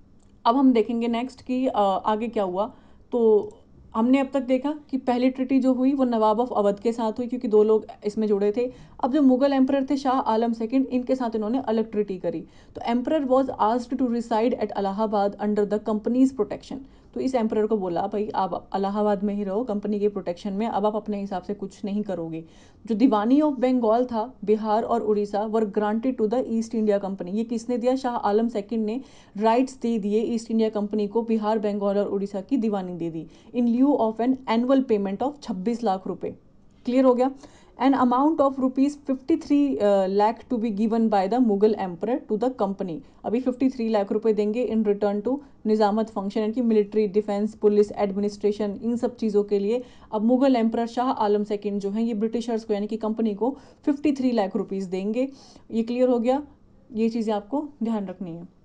अब हम देखेंगे नेक्स्ट कि आगे क्या हुआ। तो हमने अब तक देखा कि पहली ट्रिटी जो हुई वो नवाब ऑफ अवध के साथ हुई क्योंकि दो लोग इसमें जुड़े थे। अब जो मुगल एम्परर थे शाह आलम सेकंड, इनके साथ इन्होंने अलग ट्रिटी करी। तो emperor was asked to reside at Allahabad under the company's protection. तो इस एम्परर को बोला भाई आप इलाहाबाद में ही रहो कंपनी के प्रोटेक्शन में, अब आप अपने हिसाब से कुछ नहीं करोगे। जो दीवानी ऑफ बंगाल था, बिहार और Orissa were granted to the East India Company. ये किसने दिया, शाह आलम सेकंड ने राइट्स दे दिए ईस्ट इंडिया कंपनी को, बिहार बंगाल और उड़ीसा की दीवानी दे दी in lieu of an annual payment of 26 lakh रुपए। क्लियर हो गया। An amount of rupees 53 lakh to be given by the Mughal emperor to the company. अभी 53 लाख रुपए देंगे in return to nizamat function, यानी कि मिलिट्री, डिफेंस, पुलिस, एडमिनिस्ट्रेशन, इन सब चीज़ों के लिए अब मुगल एम्परर शाह आलम सेकंड जो है ये ब्रिटिशर्स को यानी कि कंपनी को 53 लाख रुपीज़ देंगे। ये क्लियर हो गया। ये चीज़ें आपको ध्यान रखनी है।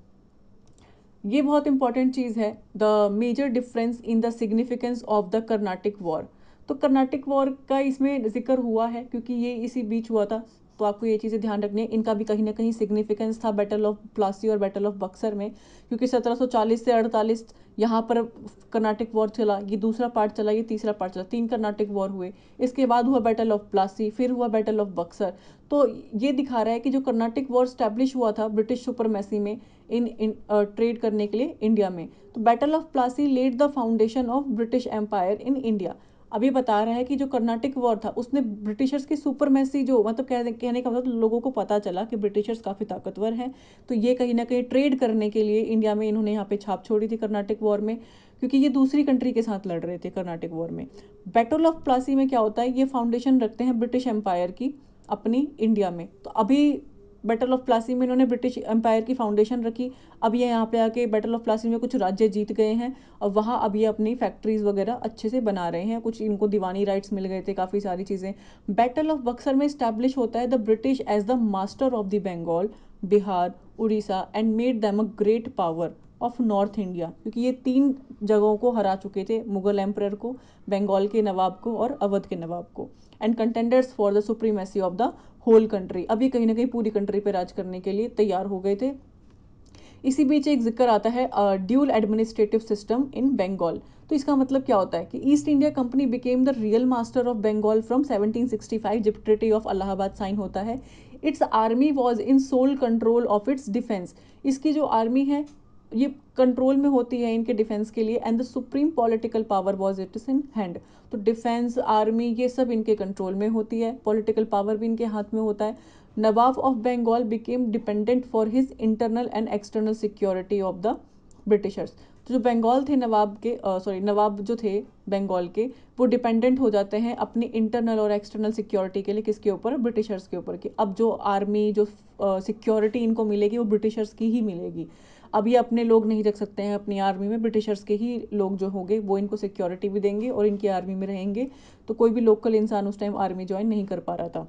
ये बहुत इंपॉर्टेंट चीज़ है, the major difference in the significance of the Carnatic war. तो कर्नाटिक वॉर का इसमें जिक्र हुआ है क्योंकि ये इसी बीच हुआ था, तो आपको ये चीज़ें ध्यान रखनी है। इनका भी कहीं ना कहीं सिग्निफिकेंस था बैटल ऑफ प्लासी और बैटल ऑफ बक्सर में, क्योंकि 1740 से 48 यहाँ पर कर्नाटिक वॉर चला, ये दूसरा पार्ट चला, ये तीसरा पार्ट चला, 3 कर्नाटिक वॉर हुए। इसके बाद हुआ बैटल ऑफ प्लासी, फिर हुआ बैटल ऑफ बक्सर। तो ये दिखा रहा है कि जो कर्नाटिक वॉर स्टैब्लिश हुआ था ब्रिटिश सुपरमेसी में इन ट्रेड करने के लिए इंडिया में। तो battle of Plassey led the foundation of British empire in India. अब ये बता रहा है कि जो कर्नाटिक वॉर था उसने ब्रिटिशर्स की सुपरमेसी जो मतलब कहने का मतलब लोगों को पता चला कि ब्रिटिशर्स काफ़ी ताकतवर हैं। तो ये कहीं ना कहीं ट्रेड करने के लिए इंडिया में इन्होंने यहाँ पे छाप छोड़ी थी कर्नाटिक वॉर में, क्योंकि ये दूसरी कंट्री के साथ लड़ रहे थे कर्नाटिक वॉर में। बैटल ऑफ प्लासी में क्या होता है, ये फाउंडेशन रखते हैं ब्रिटिश एम्पायर की अपनी इंडिया में। तो अभी बैटल ऑफ प्लासी में इन्होंने ब्रिटिश एम्पायर की फाउंडेशन रखी। अब ये यहाँ पे आके बैटल ऑफ प्लासी में कुछ राज्य जीत गए हैं और वहाँ अब ये अपनी फैक्ट्रीज वगैरह अच्छे से बना रहे हैं, कुछ इनको दीवानी राइट्स मिल गए थे, काफ़ी सारी चीज़ें। बैटल ऑफ बक्सर में स्टैब्लिश होता है the British as the master of the Bengal, Bihar, Orissa and made them a great power of north India, क्योंकि ये 3 जगहों को हरा चुके थे, मुगल एम्परर को, बंगाल के नवाब को और अवध के नवाब को, and contenders for the supremacy of the whole country. अब ये कहीं ना कहीं पूरी कंट्री पे राज करने के लिए तैयार हो गए थे। इसी बीच एक जिक्र आता है dual administrative system in Bengal. तो इसका मतलब क्या होता है कि East India company became the real master of Bengal from 1765 जब ट्रिटी ऑफ इलाहाबाद साइन होता है। Its army was in sole control of its defence. इसकी जो आर्मी है ये कंट्रोल में होती है इनके डिफेंस के लिए, and the supreme political power was its in hand. तो डिफेंस, आर्मी, ये सब इनके कंट्रोल में होती है, पॉलिटिकल पावर भी इनके हाथ में होता है। Nawab of Bengal became dependent for his internal and external security of the Britishers. तो जो बंगाल थे नवाब के नवाब जो थे बंगाल के, वो डिपेंडेंट हो जाते हैं अपनी इंटरनल और एक्सटर्नल सिक्योरिटी के लिए, किसके ऊपर, ब्रिटिशर्स के ऊपर। कि अब जो आर्मी जो सिक्योरिटी इनको मिलेगी वो ब्रिटिशर्स की ही मिलेगी। अब ये अपने लोग नहीं रख सकते हैं अपनी आर्मी में, ब्रिटिशर्स के ही लोग जो होंगे वो इनको सिक्योरिटी भी देंगे और इनकी आर्मी में रहेंगे। तो कोई भी लोकल इंसान उस टाइम आर्मी ज्वाइन नहीं कर पा रहा था।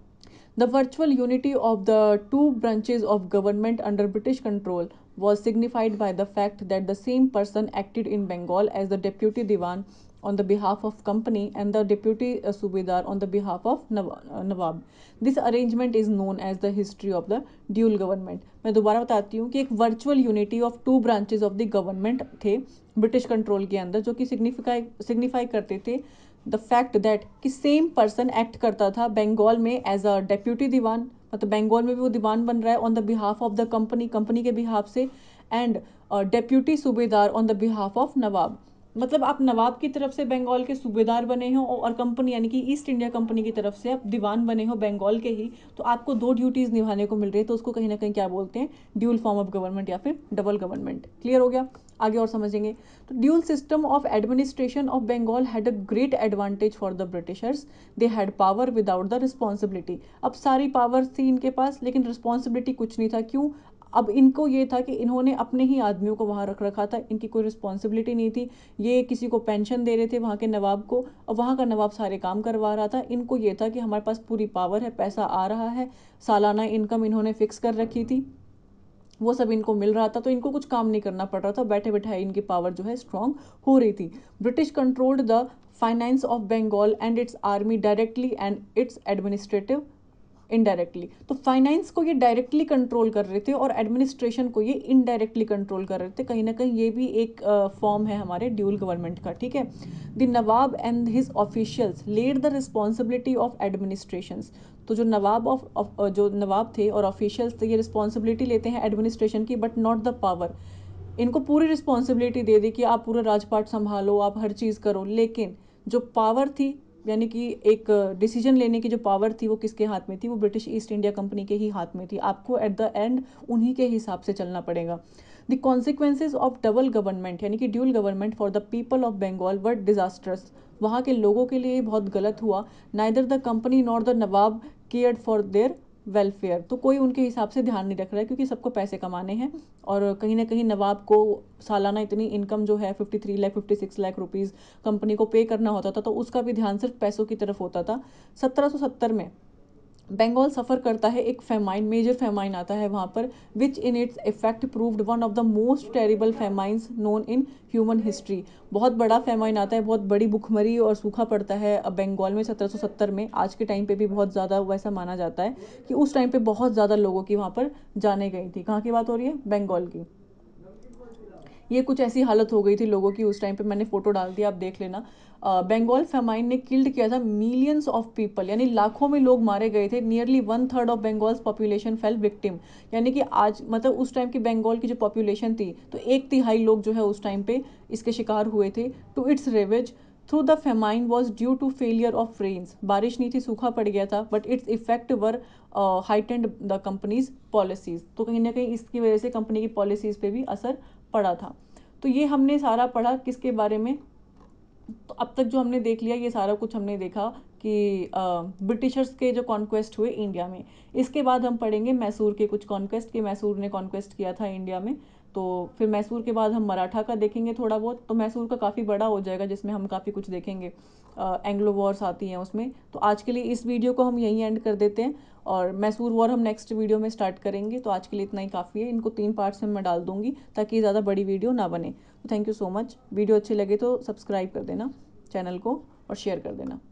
The virtual unity of the two branches of government under British control was signified by the fact that the same person acted in Bengal as the deputy Diwan on the behalf of company and the deputy Subedar on the behalf of Nawab. This arrangement is known as the history of the dual government. मैं दोबारा बताती हूँ कि एक virtual unity of two branches of the government थे British control के अंदर, जो कि सिग्निफाई करते थे द फैक्ट दैट कि सेम पर्सन एक्ट करता था बंगाल में एज अ डेप्यूटी दीवान, मतलब बंगाल में भी वो दीवान बन रहा है on the behalf of the company, company के बिहाफ से, and deputy subedar on the behalf of nawab. मतलब आप नवाब की तरफ से बंगाल के सूबेदार बने हो और कंपनी यानी कि ईस्ट इंडिया कंपनी की तरफ से आप दीवान बने हो बंगाल के ही, तो आपको दो ड्यूटीज निभाने को मिल रही है। तो उसको कहीं ना कहीं क्या बोलते हैं, ड्यूल फॉर्म ऑफ गवर्नमेंट या फिर डबल गवर्नमेंट। क्लियर हो गया, आगे और समझेंगे। तो dual system of administration of Bengal had a great advantage for the Britishers, they had power without the responsibility. अब सारी पावर थी इनके पास लेकिन रिस्पॉन्सिबिलिटी कुछ नहीं था। क्यों? अब इनको ये था कि इन्होंने अपने ही आदमियों को वहाँ रख रखा था, इनकी कोई रिस्पॉन्सिबिलिटी नहीं थी। ये किसी को पेंशन दे रहे थे वहाँ के नवाब को, और वहाँ का नवाब सारे काम करवा रहा था। इनको ये था कि हमारे पास पूरी पावर है, पैसा आ रहा है, सालाना इनकम इन्होंने फिक्स कर रखी थी, वो सब इनको मिल रहा था, तो इनको कुछ काम नहीं करना पड़ रहा था, बैठे बैठाए इनकी पावर जो है स्ट्रांग हो रही थी। British controlled the finance of Bengal and its army directly and its administrative indirectly. तो फाइनेंस को ये डायरेक्टली कंट्रोल कर रहे थे और एडमिनिस्ट्रेशन को ये इनडायरेक्टली कंट्रोल कर रहे थे। कहीं ना कहीं ये भी एक फॉर्म है हमारे ड्यूल गवर्नमेंट का, ठीक है। The nawab and his officials led the responsibility of administrations. तो जो जो नवाब थे और ऑफिशियल्स थे ये रिस्पॉन्सिबिलिटी लेते हैं एडमिनिस्ट्रेशन की, बट नॉट द पावर। इनको पूरी रिस्पॉन्सिबिलिटी दे दी कि आप पूरा राजपाट संभालो, आप हर चीज़ करो, लेकिन जो पावर थी यानी कि एक डिसीजन लेने की जो पावर थी वो किसके हाथ में थी, वो ब्रिटिश ईस्ट इंडिया कंपनी के ही हाथ में थी। आपको एट द एंड उन्हीं के हिसाब से चलना पड़ेगा। The consequences of double government यानी कि dual government for the people of Bengal were disasters. वहाँ के लोगों के लिए बहुत गलत हुआ। Neither the company nor the nawab cared for their welfare. तो कोई उनके हिसाब से ध्यान नहीं रख रहा है क्योंकि सबको पैसे कमाने हैं, और कहीं ना कहीं नवाब को सालाना इतनी इनकम जो है 53 लाख 56 लाख रुपीज़ कंपनी को पे करना होता था, तो उसका भी ध्यान सिर्फ पैसों की तरफ होता था। 1770 में बंगाल सफ़र करता है एक फेमाइन, मेजर फेमाइन आता है वहाँ पर, which in its effect proved one of the most terrible famines known in human history. बहुत बड़ा फेमाइन आता है, बहुत बड़ी भुखमरी और सूखा पड़ता है अब बंगाल में 1770 में। आज के टाइम पे भी बहुत ज़्यादा वैसा माना जाता है कि उस टाइम पे बहुत ज़्यादा लोगों की वहाँ पर जाने गई थी। कहाँ की बात हो रही है? बंगाल की। ये कुछ ऐसी हालत हो गई थी लोगों की उस टाइम पे, मैंने फोटो डाल दिया, आप देख लेना। बंगाल फेमाइन ने किल्ड किया था मिलियंस ऑफ पीपल, यानी लाखों में लोग मारे गए थे। Nearly 1/3 of Bengal's population fell victim. यानी कि आज मतलब उस टाइम की बंगाल की जो पॉपुलेशन थी तो 1/3 लोग जो है उस टाइम पे इसके शिकार हुए थे। To its ravages through the famine was due to failure of rains. बारिश नहीं थी, सूखा पड़ गया था, but its effect were heightened the company's policies. तो कहीं ना कहीं इसकी वजह से कंपनी की पॉलिसीज पे भी असर पड़ा था। तो ये हमने सारा पढ़ा किसके बारे में, तो अब तक जो हमने देख लिया ये सारा कुछ हमने देखा कि ब्रिटिशर्स के जो कॉन्क्वेस्ट हुए इंडिया में। इसके बाद हम पढ़ेंगे मैसूर के कुछ कॉन्क्वेस्ट, कि मैसूर ने कॉन्क्वेस्ट किया था इंडिया में। तो फिर मैसूर के बाद हम मराठा का देखेंगे थोड़ा बहुत, तो मैसूर का काफ़ी बड़ा हो जाएगा जिसमें हम काफ़ी कुछ देखेंगे। एंग्लो वॉर्स आती हैं उसमें। तो आज के लिए इस वीडियो को हम यहीं एंड कर देते हैं, और मैसूर वॉर हम नेक्स्ट वीडियो में स्टार्ट करेंगे। तो आज के लिए इतना ही काफ़ी है, इनको 3 पार्ट्स में मैं डाल दूंगी ताकि ये ज़्यादा बड़ी वीडियो ना बने। तो thank you so much. Video अच्छी लगे तो सब्सक्राइब कर देना चैनल को और शेयर कर देना।